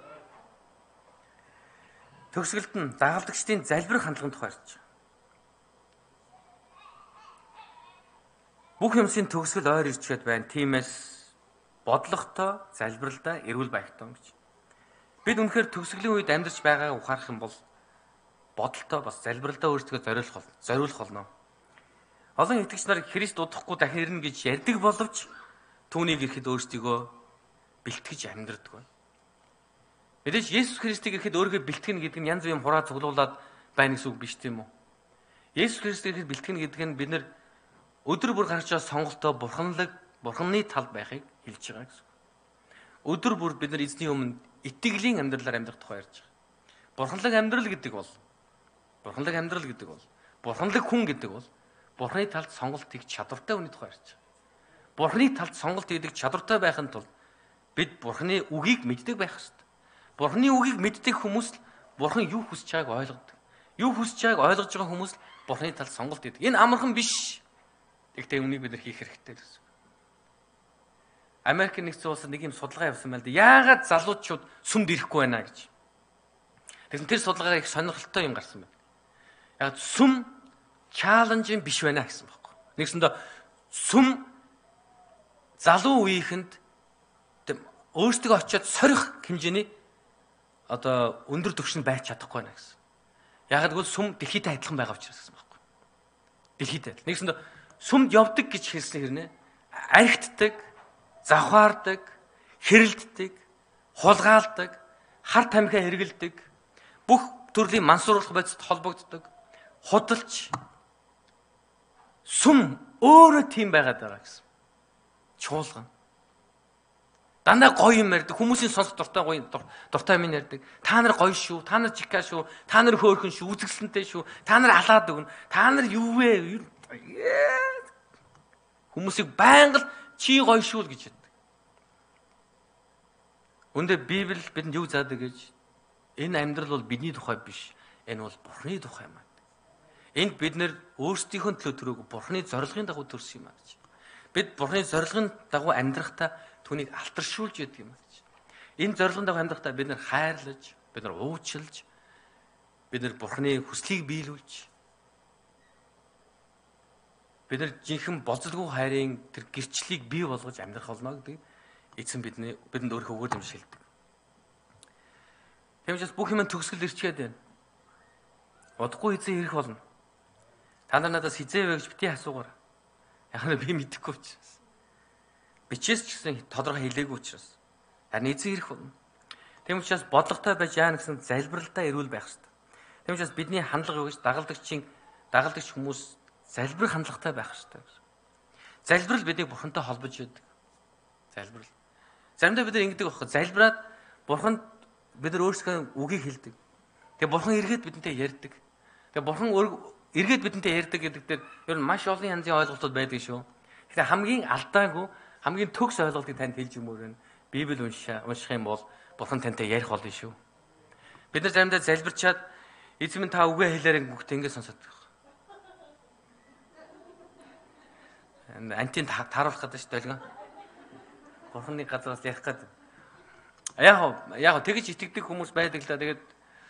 Төгсгөлд нь дагалдагчдын залбирах хандлагын тухай ярьж. Бүх юмсын төгсгөл ойр ирчээд байна. Тиймээс бодлоготой, залбиралдаа эрүүл байхтаа гэж. Бид үнэхээр төгсгөлийн үед амьдарч байгааг ухаарах юм бол бодолтой бас залбиралдаа өөрсдөө зориулах болно. Олон итгэгч нар Христ удахгүй дахин ирнэ гэж ярьдаг боловч түүнийг ирэхэд өөрсдийгөө бэлтгэж амьдрдаг байна. Мэдээж Есүс Христийг ирэхэд өөрийгөө бэлтгэнэ гэдэг нь янз бүрийн хураа цуглуулад байна гэсэн үг биш тийм үү? Есүс Христийг ирэхэд бэлтгэнэ гэдэг нь бид нар өдөр бүр гарч байгаа сонголтоо Бурханы талд байхыг хэлж байгаа гэсэн. Өдөр бүр бид нар эзний өмнө итгэлийн амьдралаар амьдрах тухай ярьж байгаа. Бурханлаг амьдрал гэдэг бол Бурханлаг хүн гэдэг бол Бурханы талд сонголт хийх чадвартай хүний тухай ярьж байгаа. Бурханы талд сонголт хийдэг чадвартай байхын тулд бид Бурханы үгийг мэддэг байх ёстой. Бурхны үгийг мэддэг хүмүүс л Бурхан юу хүсэж байгааг ойлгодог. Юу хүсэж байгааг ойлгож байгаа хүмүүс л Бурхны талд сонголт хийдэг. Энэ амархан биш. Гэхдээ үнийг бид нар хийх хэрэгтэй гэсэн. Америк нэгдсэн улсад нэг юм судалгаа явуулсан байл да. Яагаад залуучууд сүмд ирэхгүй байна гэж. Тэгэхээр тэр судалгаараа их сонирхолтой юм гарсан байна. Яг сүм чаленж биш байна гэсэн байхгүй. Нэгсэндээ сүм залуу үеийнхэнд өөртөө очиод сорих хэмжээний одоо өндөр түвшинд байж чадахгүй байна гэсэн. Яг л сүм дэлхийдээ адилхан байгаа учраас гэсэн байхгүй. Дэлхийдээ. Нэгсэндээ сүмд явдаг гэж хэлсэн хэрнээ архитдаг, завхаардаг, хэрэлддэг, хулгаалдаг, хар тамхиа хэргэлдэг, бүх төрлийн мансууруулах бодисд холбогддог, худалч сүм өөрөө тийм байгаад байгаа гэсэн. Чуулган. Дандаа гоё юм ярьдаг, хүмүүсийн сонсох дуртай гоё дуртай юм ярьдаг. Та нар гоё шүү, та нар жика шүү, та нар хөөрхөн шүү, үзэсгэлэнтэй шүү, та нар алаад өгнө. Та нар юу вэ? Хүмүүсийг байнга чи гоё шүү л гэж яддаг. Үндэ Библи бидэнд юу заадаг гэж? Энэ амьдрал бол бидний тухай биш. Энэ бол Бурхны тухай юм аа. Энд бид нэр өөрсдийнхөө төлөө төрөөг Бурхны зорилгын дагуу төрсөн юм аа гэж. Бид Бурхны зорилгын дагуу амьдрахтаа түүнийг алтаршуулж яадаг юм аа гэж. Энэ зорилгын дагуу амьдрахтаа бид нар хайрлаж, бид нар уучлж, бид нар Бурхны хүслийг биелүүлж, бид нар жинхэнэ болцолгүй хайрын тэр гэрчлэлийг бий болгож амьдрах болно гэдэг эзэн бидэнд өөрийнхөө өгөөд юм шилдэг. Тэгмээс бүх юм төгсгөл ирчгээд байна. Удахгүй эзэн ирэх болно. Та нар надаас хизээ вэ гэж бити асуугаар. Яг нь би мэдэхгүй учраас. Бичээс ч гэсэн тодорхой хэлээгүй учраас. Харин эзэн ирэх болно. Тэгм учраас бодлоготой байж яана гэсэн залбиралдаа эрүүл байх хэрэгтэй. Тэгм учраас бидний хандлага юу гэж дагалдагч хүмүүс залбирах хандлагатай байх хэрэгтэй. Залбирал биднийг Бурхантай холбож яадаг. Залбирал. Заримдаа бид нар ингэдэг байхгүй. Залбираад Бурханд бид нар өөрсдөө үгийг хэлдэг. Тэгээ Бурхан эргээд бидэнтэй ярьдаг. Тэгээ Бурхан эргээд бидэнтэй ярьдаг гэдэг дээр ер нь маш олон янзын ойлголтууд байдаг шүү. Тэгэхээр хамгийн алдаагүй, хамгийн төгс ойлголтыг танд хэлж өгмөр байна. Библи унших юм бол Бурхан тантай ярих болно шүү. Бид нар заримдаа залбирчаад эзэн минь та үгээ хэлээрэй гүгт ингэ сонсоод байна. Антин тааруулах гэдэг шүү долгион. Бурханы газраас ярих гэдэг. Яг тэгж итгэдэг хүмүүс байдаг л да. Тэгээд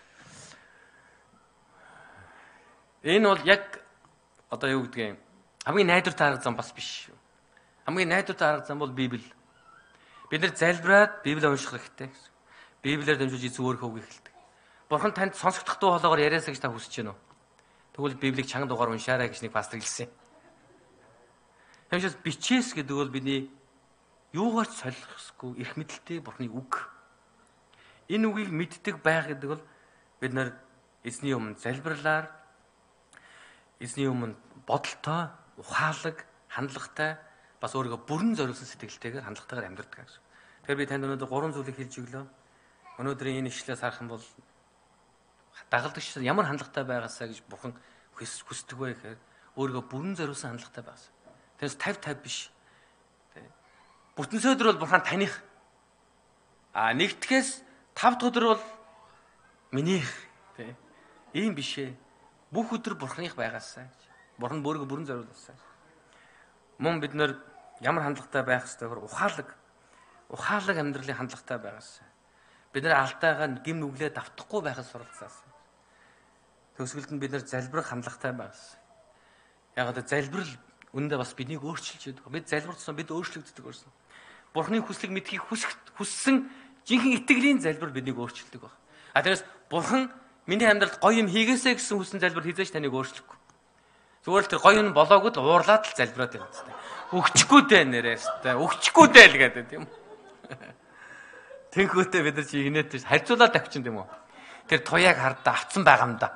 энэ бол яг одоо юу гэдгийг хамгийн найдвартай арга зам бас биш. Хамгийн найдвартай арга зам бол Библи. Бид нар залбираад Библийг унших хэрэгтэй. Библиэр дамжуулж эзэн өөрөө үг хэлдэг. Бурхан танд сонсогдох дуу хоолойгоор яриасаа гэж та хүсэж байна уу? Тэгвэл Библийг чанга дугаар уншаарай гэж нэг пастор хэлсэн. Тэгвэл бичээс гэдэг бол бидний юугаарч солихсгүй эрх мэдэлтэй Бурханы үг. Энэ үгийг мэддэг байх гэдэг бол бид нар эзний өмнө залбирлаар, эзний өмнө бодолтой, ухаалаг, хандлагатай, бас өөрийгөө бүрэн зориулсан сэтгэлтэйгээр хандлагатайгаар амьдардаг гэсэн. Тэгэхээр би танд өнөөдөр 3 зүйлийг хэлж өглөө. Өнөөдрийн энэ ишлээс харах юм бол дагалдагч ямар хандлагатай байгаасаа гэж Бурхан хүсдэг вэ гэхээр өөрийгөө бүрэн зориулсан хандлагатай байгаас. Тэрс 50-50 биш. Бүтэн сөдөр бол Бурхан таних. Нэгтгэхээс 5 дахь өдөр бол минийх. Ийм биш ээ. Бүх өдөр Бурханых байгаасаа гэж. Бурхан өөрийгөө бүрэн зориулсан. Мөн бид нэр ямар хандлагатай байх ёстой вэ? Ухаалаг амьдралын хандлагатай байгаасаа. Бид нар алдаагаа гим нүглээ давтахгүй байхад суралцсан. Төгсгөлд нь бид нар залбирах хандлагатай байгаас. Яг одоо залбирал үнэндээ бас биднийг өөрчилж яадаг. Бид залбирсан бид өөрчлөгддөг гэсэн. Бурханы хүслийг мэдхийг хүссэн жинхэнэ итгэлийн залбир биднийг өөрчилдөг баг. Тэрээс Бурхан миний амьдралд гоё юм хийгээсэй гэсэн хүссэн залбир хийжээч таныг өөрчлөхгүй. Зүгээр л тэр гоё юм болоогүй л уурлаад л залбираад байна тест. Өгчихгүй дээ нэрээс тест. Өгчихгүй дээ л гэдэг тийм үү. Тэнхүүтээ бид нар чи хинээтэй харьцуулаад тавьчин тийм үү. Тэр туяаг хардаа авцсан байгаа юм да.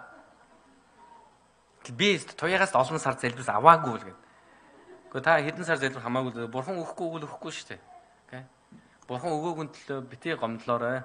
Би туягаас олон сар залбирс аваагүй л гэдэг. Гэхдээ та хэдэн сар залбир хамаагүй л Бурхан өгөхгүй шүү дээ. Окей. Бурхан өгөөгүй төлөө битгий гомдлоорой.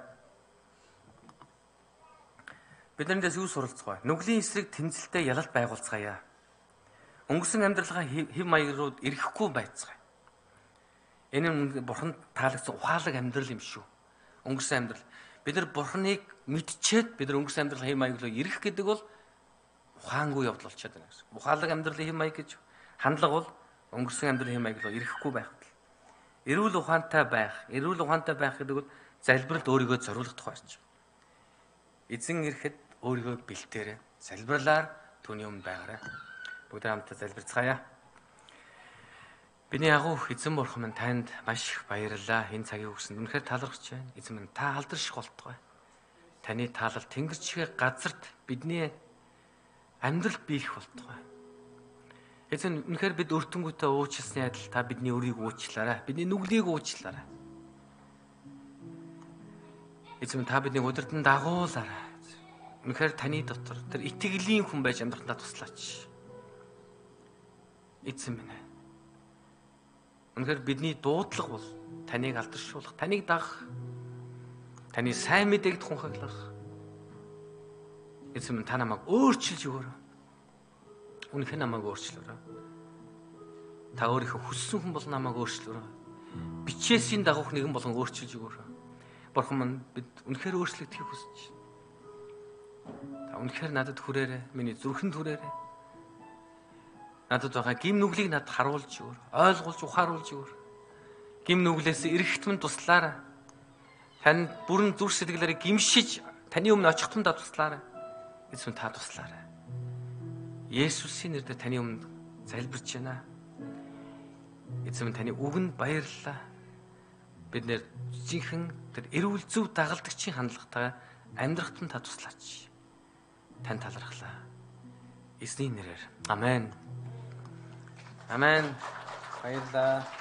Биднээс юу суралцах вэ? Нүглийн эсрэг тэнцэлтэй ялалт байгуулцгаая. Өнгөрсөн амьдралаа хэв маяг руу ирэхгүй байцгаая. Энэ нь Бурхан таалагсан ухаалаг амьдрал юм шүү. Өнгөрсөн амьдрал. бид нар Бурхныг мэдчихэд бид нар өнгөрсөн амьдрал хэм маяг руу ирэх гэдэг бол ухаангүй явдал болчиход байна гэсэн. Ухаалаг амьдралын хэм маяг гэж хандлага бол өнгөрсөн амьдралын хэм маяг руу ирэхгүй байх. Эрүүл ухаантай байх гэдэг бол залбиралд өөрийгөө зориулах тухай юм. Эзэн ирэхэд өөрийгөө бэлтээрэй. Залбирлаар түүний өмнө байгаарай. Бүгд хамтдаа залбирцгаая. Биний агуу эзэн бурхан минь танд маш их баярлалаа. Энэ цагийг өгсөнд үнэхээр талархаж байна. Эзэн минь та алдарших болтугай. Таны таалал тэнгэрчгээ газарт бидний амьдрал биелэх болтугай. Эзэн үнэхээр бид өртөнгөтэй уучлсны адил та бидний өрийг уучлаарай. Бидний нүглийг уучлаарай. Эзэн та биднийг удирдан дагуулаарай. Үнэхээр таны дотор тэр итгэлийн хүн байж амьдрахтаа туслаач. Эзэн минь. Үнэхээр бидний дуудлага бол таныг алдаршуулах, таныг дагах, таны сайн мэдээгд хунхаглах. Эзэн минь та намайг өөрчилж өгөөрэй. Үнэхээр намайг өөрчлөөрэй. Та өөрийнхөө хүссэн хүн бол намайг өөрчлөөрэй. Бичээсийн дагуух нэгэн болон өөрчилж өгөөрэй. Бурхан минь бид үнэхээр өөрчлөгдөхийг хүсэж байна. Та үнэхээр надад хүрээрэй. Миний зүрхэнд хүрээрэй. Надад байгаа гим нүглийг надад харуулж өгөөр. Ойлгуулж ухааруулж өгөөр. Гим нүглээс эргэхт минь туслаарай. Тань бүрэн зүрх сэтгэлээрээ гимшиж таны өмнө очих тумдаа туслаарай. Эзэн та туслаарай. Есүсийн нэрээр таны өмнө залбирч байна. Эзэн таны үгэнд баярлалаа. Бид нэр жинхэнэ тэр эрүүл зөв дагалдагчийн хандлагатай амьдрахт нь та туслаач. Тань талархлаа. Эзний нэрээр. Амен. Амен. Баярлалаа.